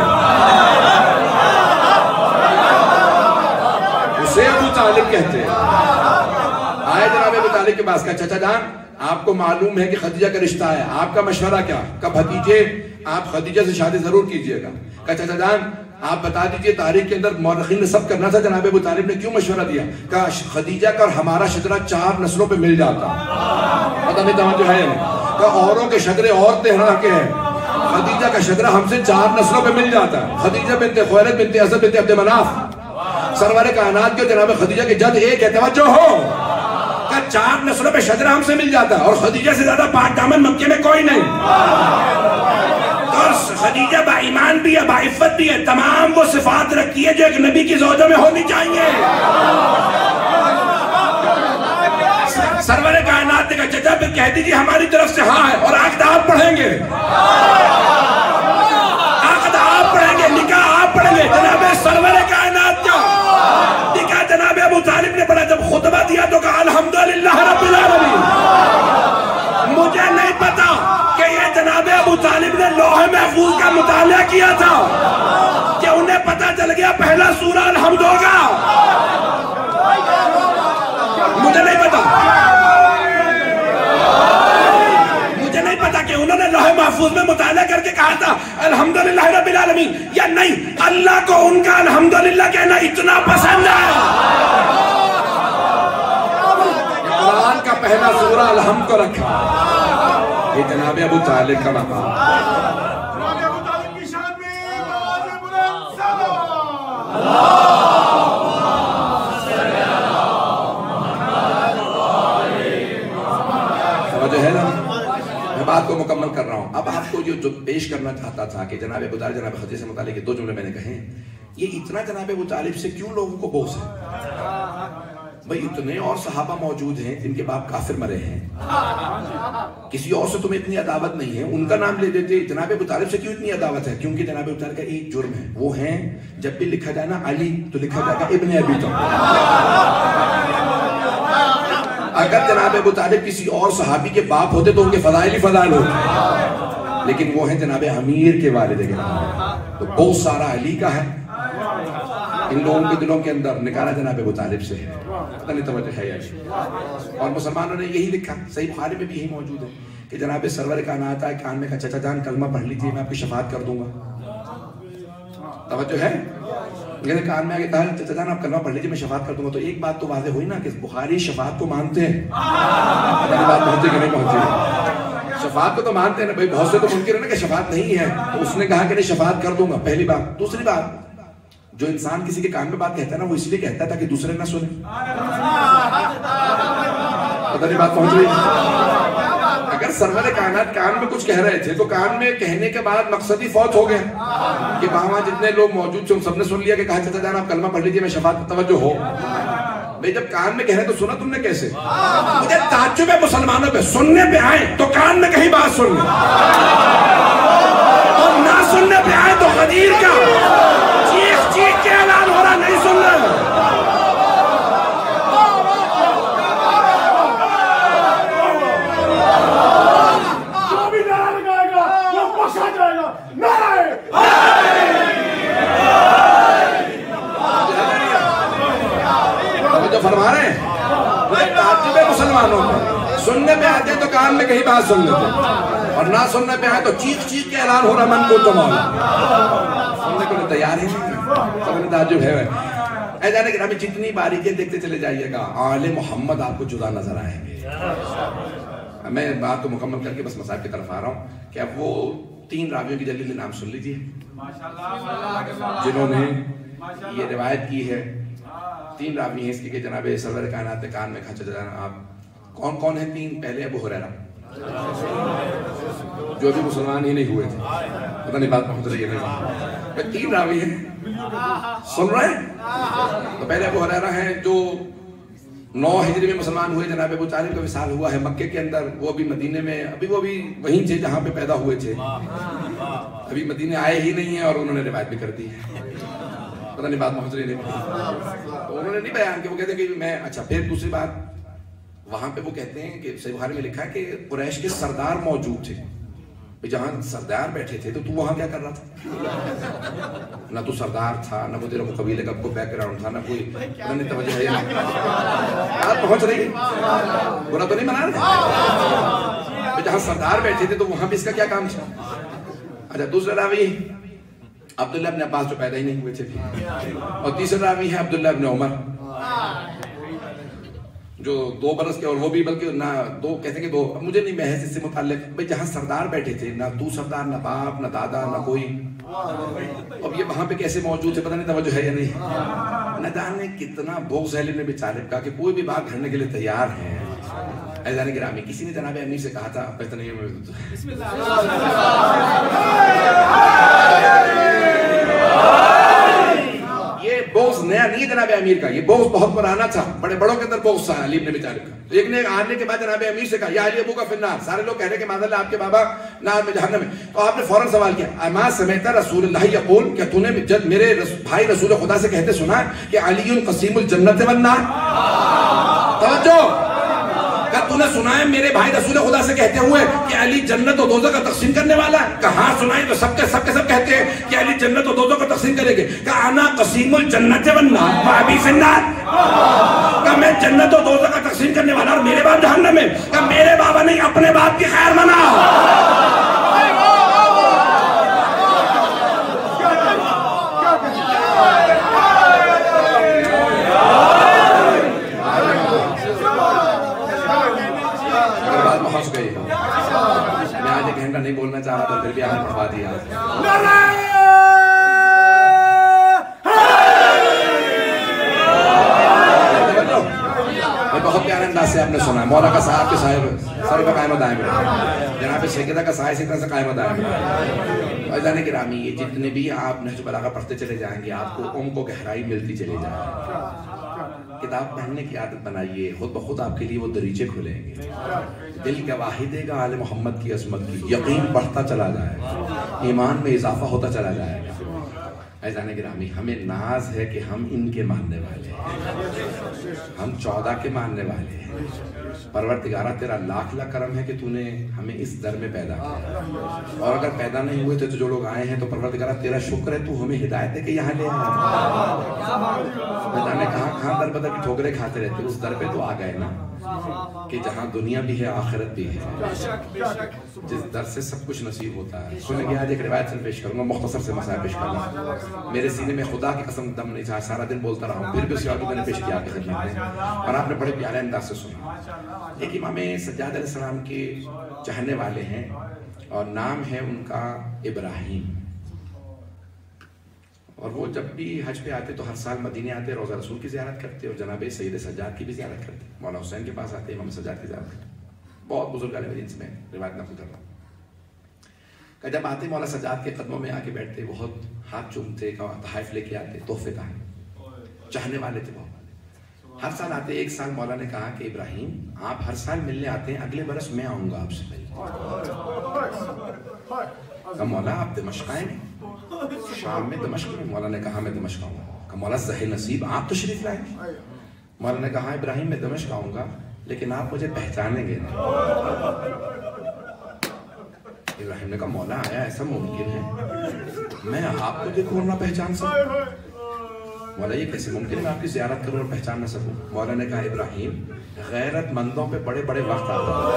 اسے ابو طالب کہتے ہیں۔ آئے جناب ابو طالب کے پاس، کہا چچا جان آپ کو معلوم ہے کہ خدیجہ کا رشتہ ہے، آپ کا مشورہ کیا؟ کہا بھتیجے آپ خدیجہ سے شادی ضرور کیجئے گا۔ کہا چچا جان آپ بتا دیجئے تاریخ کے اندر مورخین نے سب کرنا تھا، جناب ابو طالب نے کیوں مشورہ دیا؟ کہا خدیجہ کا اور ہمارا شجرہ 4 نسلوں پہ مل جاتا، پتہ نہیں توجہ ہے، کہا اوروں کے شجرے اور طرح کے ہیں، خدیجہ کا شجرہ ہم سے 4 نسلوں پہ مل جاتا ہے، خدیجہ بنت خویلد بنت اسد بنت عبد مناف، سرور کائنات کے جناب خدیجہ کے جد ایک ہے، توجہ ہو، کہ 4 نسلوں پہ شجرہ ہم سے مل جاتا ہے، اور خدیجہ سے زیادہ پاک دامن مکے میں کوئی نہیں، اور خدیجہ با ایمان بھی ہے، با عفت بھی ہے، تمام وہ صفات رکھتی ہے جو ایک نبی کی زوجوں میں ہونی چاہیے۔ سرور کائنات نے کہا چچا پھر کہہ دیجیے ہماری طرف سے ہاں ہے، اور عقد آپ پڑھیں گے، عقد آپ پڑھیں گے، نکاح آپ پڑھیں گے۔ جناب سرور کائنات کا نکاح جناب ابو طالب نے پڑھا، جب خطبہ دیا تو کہا الحمدللہ رب العالمین۔ مجھے نہیں پتا کہ یہ جناب ابو طالب نے لوح محفوظ کا مطالعہ کیا تھا کہ انہیں پتا چل گیا پہلا سورہ الحمد ہوگا، مجھے نہیں پتا، مجھے نہیں پتا کہ انہوں نے لوح محفوظ میں مطالعہ کر کے کہا تھا الحمدللہ رب العالمین یا نہیں۔ اللہ کو ان کا الحمدللہ کہنا اتنا پسند ہے، قرآن کا پہلا سورہ الحمد کو رکھا، یہ جناب ابو طالب کا مقام۔ جناب ابو طالب کی شان میں آواز بلند صلوات۔ سمجھو ہے نا، میں بات کو مکمل کر رہا ہوں۔ اب آپ کو جو پیش کرنا چاہتا تھا کہ جناب ابو طالب جناب خدیجہ سے متعلق دو جملے میں نے کہے، یہ اتنا جناب ابو طالب سے کیوں لوگوں کو بغض ہے؟ بھئی اتنے اور صحابہ موجود ہیں جن کے باپ کافر مرے ہیں، کسی اور سے تمہیں اتنی عداوت نہیں ہے، ان کا نام لے دیتے، جناب ابو طالب سے کیوں اتنی عداوت ہے؟ کیونکہ جناب ابو طالب کا ایک جرم ہے، وہ ہیں جب بھی لکھا جائے نا علی تو لکھا جائے گا ابن ابی طالب۔ اگر جناب ابو طالب کسی اور صحابی کے باپ ہوتے تو ان کے فضائل ہی فضائل ہوتے، لیکن وہ ہیں جناب امیر کے والد کے تو بہت سارا علی کا ہے، ان لوگوں کے دلوں کے اندر نکالا جناب ابو طالب سے ہے، پتہ نہیں توجہ ہے یا نہیں۔ اور مسلمانوں نے یہی لکھا، صحیح بخاری میں بھی یہی موجود ہے کہ جناب سرور کائنات آئے کان میں کہا چچا جان کلمہ پڑھ لیجیے میں آپ کی شفاعت کر دوں گا، توجہ ہے؟ لیکن کان میں آگے کہا چچا جان آپ کلمہ پڑھ لیجیے میں شفاعت کر دوں گا، تو ایک بات تو واضح ہوئی نا کہ بخاری شفاعت کو مانتے ہیں، بات پہنچے کہ نہیں پہنچے؟ شفاعت کو تو مانتے ہیں نا بھائی، بہت سے تو منکر ہے نا کہ شفاعت نہیں ہے، تو اس نے کہا کہ نہیں شفاعت کر دوں گا، پہلی بات۔ دوسری بات، جو انسان کسی کے کان میں بات کہتا ہے نا وہ اس لیے کہتا ہے تاکہ دوسرے نہ سنیں، پتہ نہیں بات پہنچ رہی ہے؟ اگر سرور کائنات کان میں کچھ کہہ رہے تھے تو کان میں کہنے کے بعد مقصد ہی فوت ہو گیا کہ وہاں جتنے لوگ موجود تھے ان سب نے سن لیا کہ کہا چچا جان آپ کلمہ پڑھ لیجیے میں شفاعت پر توجہ ہو۔ بھئی جب کان میں کہہ رہے تو سنا تم نے کیسے؟ مجھے تعجب ہے مسلمانوں پہ، سننے پہ آئیں تو کان میں کہیں بات سن لیں، اور نہ سننے پہ آئیں تو غدیر کا چیخ چیخ کے اعلان ہو رہا نہیں سن رہے۔ جو بھی نعرہ لگائے گا وہ بخشا جائے گا، نعرہ جو فرما رہے ہیں مجھے تعجب ہے مسلمانوں پہ، سننے پہ آتے تو کان میں کہیں بات سن لیتے، اور نہ سننے پہ آئے تو چیخ چیخ کے اعلان ہو رہا من کو تو مولا، سننے کو تیار ہی نہیں، سب نے تعجب ہے۔ اے جانے کہ ہمیں جتنی باریکیں دیکھتے چلے جائیے گا آل محمد آپ کو جدا نظر آئیں گے۔ میں بات کو مکمل کر کے بس مسائل کی طرف آ رہا ہوں کہ اب وہ 3 راویوں کی جلدی نام سن لیجیے جنہوں نے یہ روایت کی ہے۔ 3 راوی ہیں اس کی کہ جناب سرور کائنات نے کان میں کہا چچا جان آپ کون کون ہیں 3؟ پہلے ابو ہریرہ جو بھی مسلمان ہی نہیں ہوئے تھے، پتہ نہیں بات پہنچ رہی ہے نہیں، 3 راوی ہیں سن رہے ہیں؟ تو پہلے ابو ہریرہ ہیں جو 9 ہجری میں مسلمان ہوئے، جناب ابو طالب کا وصال ہوا ہے مکے کے اندر، وہ بھی مدینے میں، ابھی وہ بھی وہیں تھے جہاں پہ پیدا ہوئے تھے، ابھی مدینے آئے ہی نہیں ہیں، اور انہوں نے روایت بھی کر دی ہے، پتہ نہیں بات پہنچ رہی نہیں، تو انہوں نے نہیں بیان کہ وہ کہتے ہیں کہ میں اچھا۔ پھر دوسری بات وہاں پہ وہ کہتے ہیں کہ صحیح بخاری میں لکھا ہے کہ قریش کے سردار موجود تھے، جہاں سردار بیٹھے تھے تو وہاں کیا کر رہا تھا؟ نہ تو سردار تھا، نہ وہ تیرا قبیلے کا کوئی بیک گراؤنڈ تھا، نہ کوئی توجہ ہے، بات پہنچ رہی، برا تو نہیں منا رہے؟ جہاں سردار بیٹھے تھے تو وہاں پہ اس کا کیا کام تھا؟ اچھا دوسرا راوی عبداللہ ابن عباس جو پیدا ہی نہیں ہوئے تھے، اور تیسرا راوی ہے عبداللہ ابن عمر جو 2 برس کے، اور وہ بھی بلکہ نہ 2 کہتے ہیں کہ 2، مجھے نہیں محض اس سے متعلق، بھئی جہاں سردار بیٹھے تھے نہ تو سردار، نہ باپ، نہ دادا، نہ کوئی، اب یہ وہاں پہ کیسے موجود ہے؟ پتہ نہیں توجہ ہے یا نہیں؟ نہ جانے کتنا بغض ہے ابن ابی طالب کا کہ کوئی بھی بات گھڑنے کے لیے تیار ہیں، عزیزان گرامی کسی نے جناب امیر سے کہا تھا پتہ نہیں بسم اللہ یہ بغض نیا نہیں ہے جناب امیر کا، یہ بغض بہت پرانا تھا، بڑے بڑوں کے اندر بغض تھا علی ابن ابی طالب کا. ایک نے آنے کے بعد جناب امیر سے کہا یا علی ابو کا فی النار، سارے لوگ کہہ رہے کہ معاذ اللہ آپ کے بابا نار میں جہنم میں. تو آپ نے فوراً سوال کیا اما سمعت رسول اللہ یقول، کیا تو نے جب میرے بھائی رسول خدا سے کہتے سنا کہ علی قسیم الجنت والنار؟ توجہ، کیا تو نے سنا ہے میرے بھائی رسول خدا سے کہتے ہوئے کہ علی جنت و دوزخ کا تقسیم کرنے والا ہے؟ کہاں سنائے تو سب کے سب کہتے ہیں کہ علی جنت و دوزخ کا تقسیم کرے گے. کہ انا قسیم الجنت والنار وابی فی النار، کہ میں جنت و دوزخ کا تقسیم کرنے والا اور میرے باپ جہنم میں. کہ میرے بابا نہیں اپنے باپ کی خیر منا. میں آج ایک گھنٹہ نہیں بولنا چاہ رہا تھا پھر بھی آپ نے پڑھوا دیا. بہت پیارے انداز سے آپ نے سنا. مولا کا صاحب کے صاحب سر پہ قائم دائم رہا، جناب سیدہ کا صاحب اسی طرح سے قائم دائم رہا. عزیزان گرامی یہ جتنے بھی آپ نہج بلاغہ پڑھتے چلے جائیں گے آپ کو عمق و گہرائی ملتی چلی جائے گی. کتاب پڑھنے کی عادت بنائیے، خود بخود آپ کے لیے وہ دریچے کھلیں گے. دل گواہی دے گا آل محمد کی عظمت کی، یقین بڑھتا چلا جائے گا، ایمان میں اضافہ ہوتا چلا جائے گا. عزیزان گرامی ہمیں ناز ہے کہ ہم ان کے ماننے والے ہیں، ہم 14 کے ماننے والے ہیں. پروردگارہ تیرا لاکھ لاکھ کرم ہے کہ تو نے ہمیں اس در میں پیدا کیا، اور اگر پیدا نہیں ہوئے تھے تو جو لوگ آئے ہیں تو پروردگارہ تیرا شکر ہے تو ہمیں ہدایت دے کے یہاں لے آیا. میں جانے کہاں در بدر کی ٹھوکریں کھاتے رہتے، اس در پہ تو آ گئے نا کہ جہاں دنیا بھی ہے آخرت بھی ہے، جس در سے سب کچھ نصیب ہوتا ہے. سنیں گے آج ایک روایت سے پیش کروں گا، مختصر سے مسائل پیش کروں گا. میرے سینے میں خدا کی قسم دم نہیں تھا، سارا دن بولتا رہا ہوں، پھر بھی اس وقت میں نے پیش کیا آپ کی خدمت میں اور آپ نے بڑے پیارے انداز سے سنا. ایک امام سجاد علیہ السلام کے چاہنے والے ہیں اور نام ہے ان کا ابراہیم، اور وہ جب بھی حج پہ آتے تو ہر سال مدینے آتے، روضہ رسول کی زیارت کرتے اور جناب سید سجاد کی بھی زیارت کرتے. مولا حسین کے پاس آتے، امام سجاد کی زیارت کرتے. بہت بزرگ عالم دین سے میں روایت نقل کر رہا ہوں کہ جب آتے مولا سجاد کے قدموں میں آ کے بیٹھتے، بہت ہاتھ چومتے، تحائف لے کے آتے، تحفے کا چاہنے والے تھے بہت. ہر سال آتے. ایک سال مولا نے کہا کہ ابراہیم آپ ہر سال ملنے آتے ہیں، اگلے برس میں آؤں گا آپ سے ملنے. کہا مولا آپ دمشق آئیں گے؟ شام میں دمشق میں. مولا نے کہا میں دمشق آؤں گا. کہا مولا ظاہر نصیب آپ تشریف لائیں گے؟ مولا نے کہا ابراہیم میں دمشق آؤں گا لیکن آپ مجھے پہچانیں گے نہیں. ابراہیم نے کہا مولا آیا ایسا ممکن ہے میں آپ کو دیکھوں اور نہ پہچان سکوں؟ مولا یہ کیسے ممکن ہے میں آپ کی زیارت کروں اور پہچان نہ سکوں؟ مولا نے کہا ابراہیم غیرت مندوں پہ بڑے بڑے وقت آتے ہیں،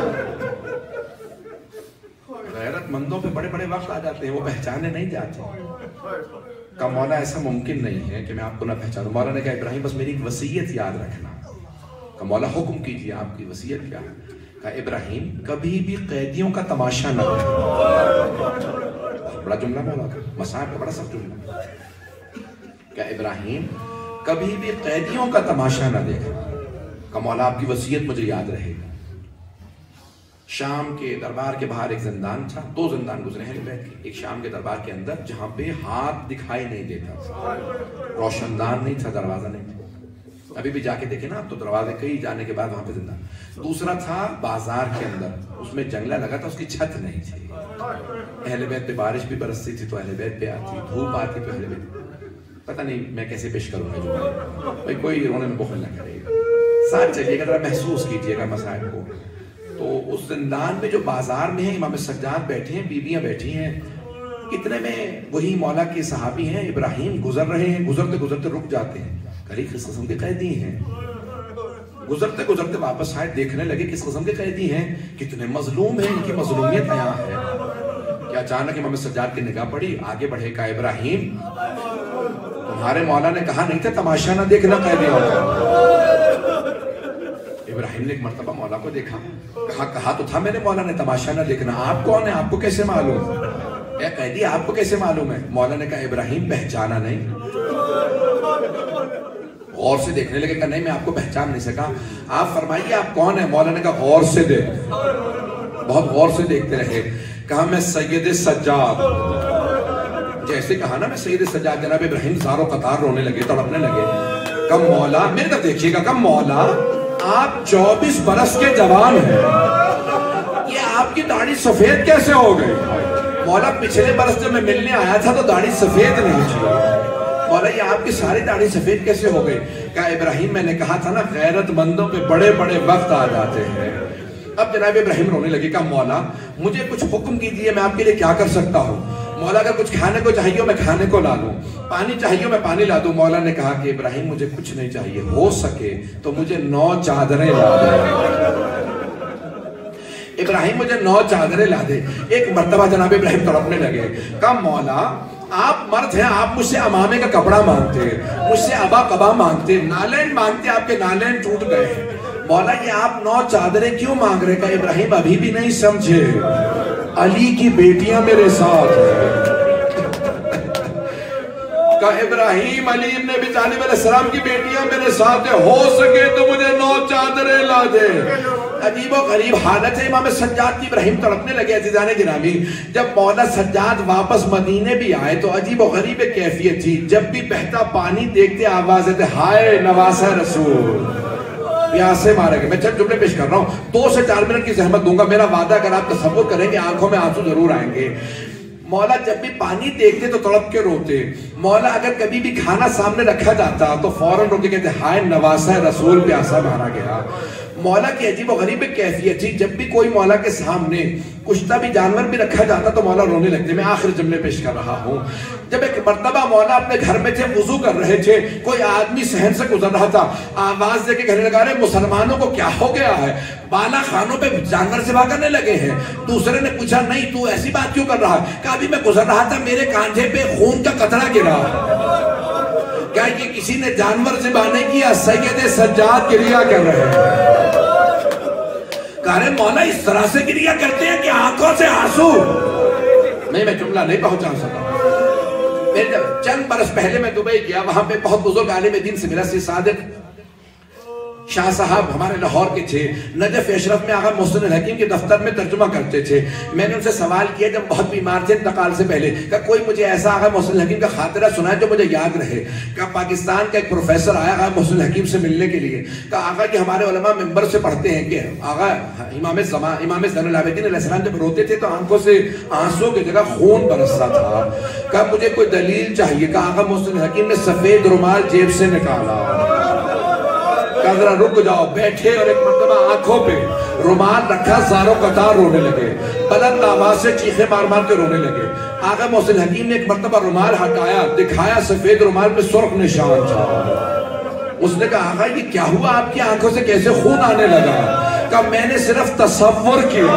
غیرت مندوں پہ بڑے بڑے وقت آ جاتے ہیں، وہ پہچانے نہیں جاتے. کہا مولا ایسا ممکن نہیں ہے کہ میں آپ کو نہ پہچانوں. مولا نے کہا ابراہیم بس میری ایک وصیت یاد رکھنا. کہا مولا حکم کیجیے آپ کی وصیت کیا ہے؟ کہا ابراہیم کبھی بھی قیدیوں کا تماشا نہ کرنا. بڑا جملہ مولا کا، مسائل کا بڑا سخت جملہ. کہ ابراہیم کبھی بھی قیدیوں کا تماشا نہ دیکھنا. کہ مولا آپ کی وصیت مجھے یاد رہے گا. شام کے دربار کے باہر ایک زندان تھا، 2 زندان گزرے ہیں بیت کے. ایک شام کے دربار کے اندر جہاں پہ ہاتھ دکھائی نہیں دیتا تھا، روشن دان نہیں تھا، دروازہ نہیں تھا. ابھی بھی جا کے دیکھیں نا آپ تو دروازے کئی جانے کے بعد وہاں پہ زندان. دوسرا تھا بازار کے اندر، اس میں جنگلہ لگا تھا، اس کی چھت نہیں تھی. اہل بیت پہ بارش بھی برستی تھی تو اہل بیت پہ آتی، دھوپ آتی تو اہل بیت. پتہ نہیں میں کیسے پیش کروں گا جو بھائی کوئی رونے میں بخل نہ کرے گا، ساتھ چلیے گا، ذرا محسوس کیجیے گا مسائل کو. تو اس زندان میں جو بازار میں ہیں امام سجاد بیٹھے ہیں، بیویاں بیٹھی ہیں. اتنے میں وہی مولا کے صحابی ہیں ابراہیم گزر رہے ہیں، گزرتے گزرتے رک جاتے ہیں. کس قسم کے قیدی ہیں؟ گزرتے گزرتے واپس آئے، دیکھنے لگے کس قسم کے قیدی ہیں، کتنے مظلوم ہیں، ان کی مظلومیت عیاں ہے. کہ اچانک امام سجاد کی نگاہ پڑی، آگے بڑھے. کہا ابراہیم تمہارے مولا نے کہا نہیں تھا تماشا نہ دیکھنا قیدیوں کا؟ ابراہیم نے ایک مرتبہ مولا کو دیکھا، کہا تو تھا میرے مولا نے تماشا نہ دیکھنا. آپ کون ہیں؟ آپ کو کیسے معلوم؟ اے قیدی آپ کو کیسے معلوم ہے؟ مولا نے کہا ابراہیم پہچانا نہیں؟ غور سے دیکھنے لگے. کہا نہیں میں آپ کو پہچان نہیں سکا. آپ فرمائیے آپ کون ہیں؟ مولا نے کہا غور سے دیکھ. بہت غور سے دیکھتے رہے. کہا میں سید سجاد. جیسے کہا نا میں سید سجاد. جناب ابراہیم زار و قطار رونے لگے, تڑپنے لگے. کم مولا, میرے طرف دیکھیے گا, کم مولا آپ 24 برس کے جوان ہیں, یہ آپ کی داڑھی سفید کیسے ہو گئی؟ مولا پچھلے برس جب میں ملنے آیا تھا تو داڑھی سفید نہیں تھی. مولا یہ آپ کی ساری داڑھی سفید کیسے ہو گئی؟ کہا ابراہیم میں نے کہا تھا نا غیرت مندوں پہ بڑے بڑے وقت آ جاتے ہیں. اب جناب ابراہیم رونے لگے. کہا مولا مجھے کچھ حکم کیجئے, میں آپ کے لیے کیا کر سکتا ہوں؟ مولا اگر کچھ کھانے کو چاہیے میں کھانے کو لا دوں, پانی چاہیے میں پانی لا دوں. مولا نے کہا کہ ابراہیم مجھے کچھ نہیں چاہیے, ہو سکے تو مجھے 9 چادریں لا دے. ابراہیم مجھے 9 چادریں لا دے. ایک مرتبہ جناب ابراہیم تڑپنے لگے. کہا مولا آپ مرد ہیں, آپ مجھ سے امامے کا کپڑا مانگتے, مجھ سے ابا قبا مانگتے, نالین مانگتے, آپ کے نالین ٹوٹ گئے ہیں. مولا یہ آپ 9 چادریں کیوں مانگ رہے؟ کہا ابراہیم ابھی بھی نہیں سمجھے, علی کی بیٹیاں میرے ساتھ ہیں. کہا ابراہیم علی ابن ابی طالب علیہ السلام کی بیٹیاں میرے ساتھ ہیں, ہو سکے تو مجھے 9 چادریں لا دے. عجیب و غریب حالت ہے امام سجاد کی. ابراہیم تڑپنے لگے. عزیزان گرامی جب مولا سجاد واپس مدینے بھی آئے تو عجیب و غریب کیفیت تھی. جب بھی بہتا پانی دیکھتے آواز آتے ہائے نواسہ رسول, پیاسے مارے گئے. میں چند جملے پیش کر رہا ہوں, 2 سے 4 منٹ کی زحمت دوں گا. میرا وعدہ اگر آپ تصور کریں گے آنکھوں میں آنسو ضرور آئیں گے. مولا جب بھی پانی دیکھتے تو تڑپ کے روتے. مولا اگر کبھی بھی کھانا سامنے رکھا جاتا تو فوراً رو کے کہتے ہائے نواسہ رسول, پیاسا مارا گیا. مولا کی عجیب و غریب کیفیت تھی. جب بھی کوئی مولا کے سامنے کشتہ بھی جانور بھی رکھا جاتا تو مولا رونے لگتے. میں آخر جملے پیش کر رہا ہوں. جب ایک مرتبہ مولا اپنے گھر میں تھے, وضو کر رہے تھے, کوئی آدمی صحن سے گزر رہا تھا, آواز دے کے کہنے لگا رہے مسلمانوں کو کیا ہو گیا ہے, بالا خانوں پہ جانور سوا کرنے لگے ہیں. دوسرے نے پوچھا نہیں تو ایسی بات کیوں کر رہا ہے؟ کہا ابھی میں گزر رہا تھا, میرے کانجھے پہ خون کا قطرہ گرا. کیا یہ کسی نے جانور ذبح نہیں کیا, سید سجاد گریا کر رہے ہیں. کہہ رہے مولا اس طرح سے گریا کرتے ہیں کہ آنکھوں سے آنسو. میں جملہ نہیں پہنچا سکا. چند برس پہلے میں دبئی گیا, وہاں پہ بہت بزرگ عالم دین سے ملا. سی صادق شاہ صاحب ہمارے لاہور کے تھے, نجف اشرف میں آغا محسن الحکیم کے دفتر میں ترجمہ کرتے تھے. میں نے ان سے سوال کیا جب بہت بیمار تھے انتقال سے پہلے, کہ کوئی مجھے ایسا آغا محسن الحکیم کا خاطرہ سنائے جو مجھے یاد رہے. کہ پاکستان کا ایک پروفیسر آیا آغا محسن الحکیم سے ملنے کے لیے. کہ آغا کہ ہمارے علماء ممبر سے پڑھتے ہیں کہ آغا امام زین العابدین علیہ السلام جب روتے تھے تو آنکھوں سے آنسو کی جگہ خون برستا تھا. کہ مجھے کوئی دلیل چاہیے. کہ آغا محسن الحکیم نے سفید رومال جیب سے نکالا. ذرا رک جاؤ, بیٹھے اور ایک مرتبہ آنکھوں پہ رومال رکھا, زاروں قطار رونے لگے, بلند آواز سے چیخے مار مار کے رونے لگے. آقا محسن حکیم نے ایک مرتبہ رومال ہٹایا, دکھایا سفید رومال پہ سرخ نشان تھا. اس نے کہا آقا یہ کیا ہوا, آپ کی آنکھوں سے کیسے خون آنے لگا؟ کہا میں نے صرف تصور کیا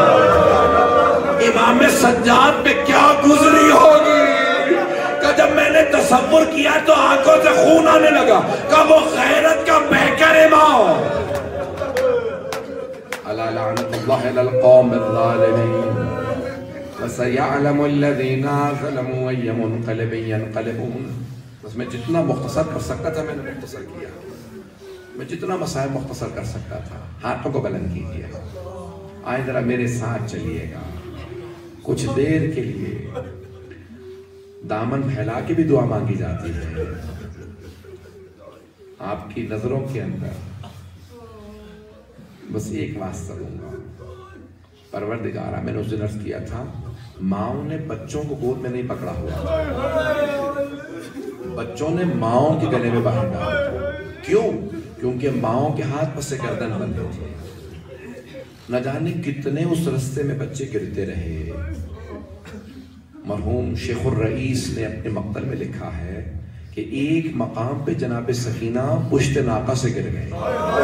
امام سجاد پہ کیا گزری ہوگی. کہ جب میں نے تصور کیا تو آنکھوں سے خون آنے لگا. کہ وہ غیرت کا پیکر امام. الا لعنت اللہ علی القوم الظالمین وسيعلم الذين ظلموا اي منقلب ينقلبون. بس میں جتنا مختصر کر سکتا تھا میں نے مختصر کیا. میں جتنا مسائل مختصر کر سکتا تھا. ہاتھوں کو بلند کیجئے, آئے ذرا میرے ساتھ چلیے گا کچھ دیر کے لیے. دامن پھیلا کے بھی دعا مانگی جاتی ہے. آپ کی نظروں کے اندر بس ایک واسطہ دوں گا. پروردگارہ میں نے اس دن عرض کیا تھا ماؤں نے بچوں کو گود میں نہیں پکڑا ہوا, بچوں نے ماؤں کے گلے میں باہر ڈالا. کیوں؟ کیونکہ ماؤں کے ہاتھ پس سے گردن بندے تھے. نہ جانے کتنے اس رستے میں بچے گرتے رہے. مرحوم شیخ الرئیس نے اپنے مقتل میں لکھا ہے کہ ایک مقام پہ جناب سکینہ پشت ناقہ سے گر گئے.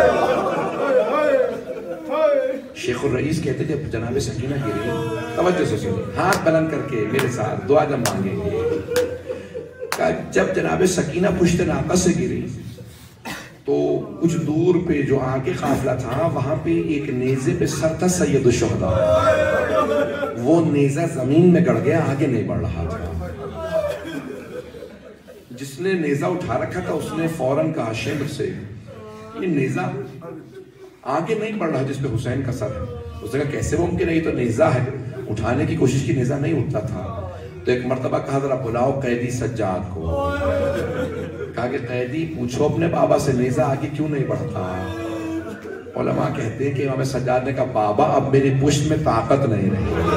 شیخ الرئیس کہتے جب جناب سکینہ گری, توجہ سے سنیں, ہاتھ بلند کر کے میرے ساتھ دعا جب مانگیں گے. جب جناب سکینہ پشت ناقہ سے گری تو کچھ دور پہ جو آگے قافلہ تھا وہاں پہ ایک نیزے پہ سر تھا سید الشہداء. وہ نیزہ زمین میں گڑ گیا, آگے نہیں بڑھ رہا تھا. جس نے نیزہ اٹھا رکھا تھا اس نے فوراً کہا شمر سے یہ نیزہ آگے نہیں بڑھ رہا جس پہ حسین کا سر ہے. اس نے کہا کیسے ممکن ہے, یہ تو نیزہ ہے. اٹھانے کی کوشش کی, نیزہ نہیں اٹھتا تھا. تو ایک مرتبہ کہا ذرا بلاؤ قیدی سجاد کو. کہا کہ قیدی پوچھو اپنے بابا سے نیزہ آگے کیوں نہیں بڑھتا. علماء کہتے ہیں کہ امام سجاد نے کہا بابا اب میری پشت میں طاقت نہیں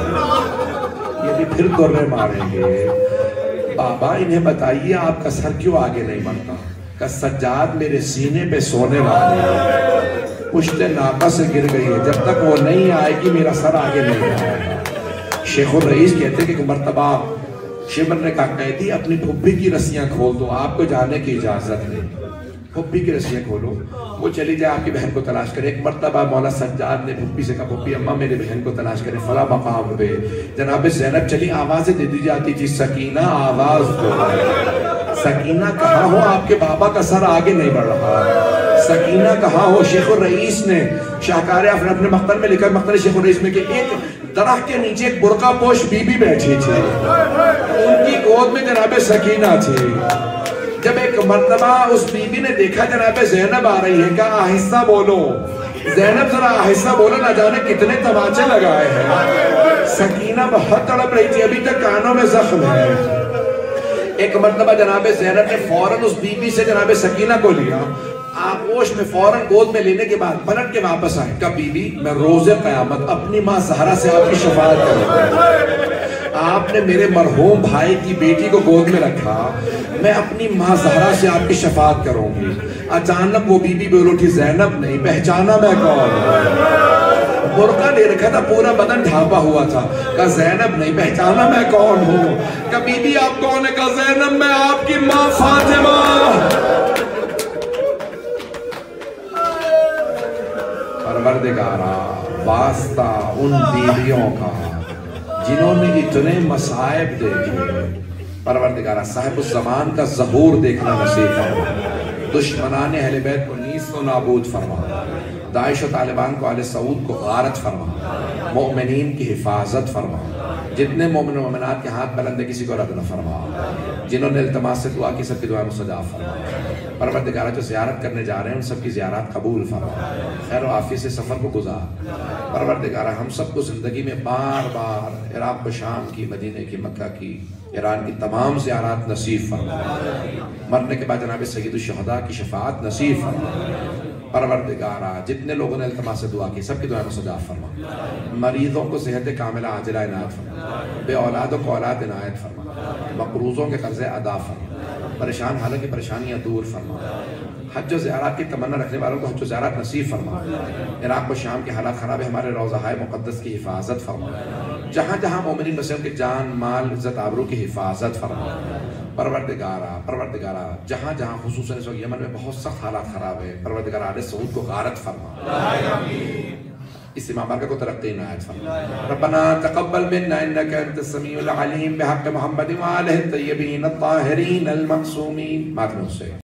رہی, یہ بھی پھر گرے ماریں گے. بابا انہیں بتائیے آپ کا سر کیوں آگے نہیں بڑھتا. کہ سجاد میرے سینے پہ سونے والے ہیں, پشت ناقہ سے گر گئی ہے, جب تک وہ نہیں آئے گی میرا سر آگے نہیں آئے گا. شیخ الرئیس کہتے ہیں کہ مرتبہ شمر نے کہا قیدی اپنی پھپھی کی رسیاں کھول دو, آپ کو جانے کی اجازت نہیں. پھپھی کی رسیاں کھولو, وہ چلی جائے آپ کی بہن کو تلاش کرے. ایک مرتبہ مولا سجاد نے پھپھی سے کہا پھپھی اماں میرے بہن کو تلاش کرے فلاں مقام پہ. جناب زینب چلی, آوازیں دے دی جاتی تھی سکینہ آواز دو. سکینہ کہاں ہو, آپ کے بابا کا سر آگے نہیں بڑھ رہا. سکینہ کہاں ہو. شیخ الرئیس نے شاہکار افراد اپنے مختر میں لکھا, مختر شیخ الرئیس میں کہ ایک درخت کے نیچے ایک برقع پوش بی بی بیٹھی تھی, ان کی گود میں جناب سکینہ تھی. جب ایک مرتبہ اس بی بی نے دیکھا جناب زینب آ رہی ہے, کہا آہستہ بولو زینب, ذرا آہستہ بولو, نہ جانے کتنے تماچے لگائے ہیں. سکینہ بہت تڑپ رہی تھی, ابھی تک کانوں میں زخم ہے. ایک مرتبہ جناب زینب نے فوراً اس بی بی سے جناب سکینہ کو لیا, آغوش میں فوراً گود میں لینے کے بعد پلٹ کے واپس آئے. کہا بی بی میں روز قیامت اپنی ماں زہرا سے آپ کی شفاعت کروں. آپ نے میرے مرحوم بھائی کی بیٹی کو گود میں رکھا, میں اپنی ماں زہرا سے آپ کی شفاعت کروں گی. اچانک وہ بی بی بول اٹھی, زینب نہیں پہچانا میں کون ہوں. برقع لے رکھا تھا, پورا بدن ڈھانپا ہوا تھا. کہا زینب نہیں پہچانا میں کون ہوں. کہا بی بی آپ کون ہے. کہا زینب میں آپ کی ماں فاطمہ. پروردگارا واسطہ ان بیویوں کا جنہوں نے اتنے مصائب دیکھے. پروردگارہ صاحب الزمان کا ظہور دیکھنا نصیب فرما, دشمنان اہل بیت کو نیست و نابود فرما, داعش و طالبان کو آل سعود کو غارت فرما, مؤمنین کی حفاظت فرما. جتنے مومن و مومنات کے ہاتھ بلند ہے کسی کو رد نہ فرما. جنہوں نے التماس سے دعا کی سب کی دعائیں مستجاب فرما. پروردگارہ جو زیارت کرنے جا رہے ہیں ان سب کی زیارات قبول فرما, خیر و عافیت سے سفر کو گزار. پروردگارہ ہم سب کو زندگی میں بار بار عراق و شام کی, مدینے کی, مکہ کی, ایران کی تمام زیارات نصیب فرما. مرنے کے بعد جناب سید الشہداء کی شفاعت نصیب فرما. پروردگارہ جتنے لوگوں نے التماس سے دعا کی سب کی دعائیں مستجاب فرما. مریضوں کو صحت کاملہ عاجلہ عنایت فرما, بے اولادوں کو اولاد عنایت فرما, مقروضوں کے قرضے ادا فرما, پریشان حالوں کی پریشانیاں دور فرما. حج و زیارات کی تمنا رکھنے والوں کو حج و زیارات نصیب فرما. عراق و شام کے حالات خراب ہے, ہمارے روضہ مقدس کی حفاظت فرما. جہاں جہاں مومنین بسے ان کے جان مال عزت آبرو کی حفاظت فرما. پروردگارہ جہاں جہاں خصوصاً اس وقت یمن میں بہت سخت حالات خراب ہے, پروردگارہ آل سعود کو غارت فرما. اس امام بارکہ کو ترقی عنایت فرما. ربنا تقبل منا انك انت السميع العليم بحق محمد وآلہ الطیبین الطاہرین المعصومین. ماتم سے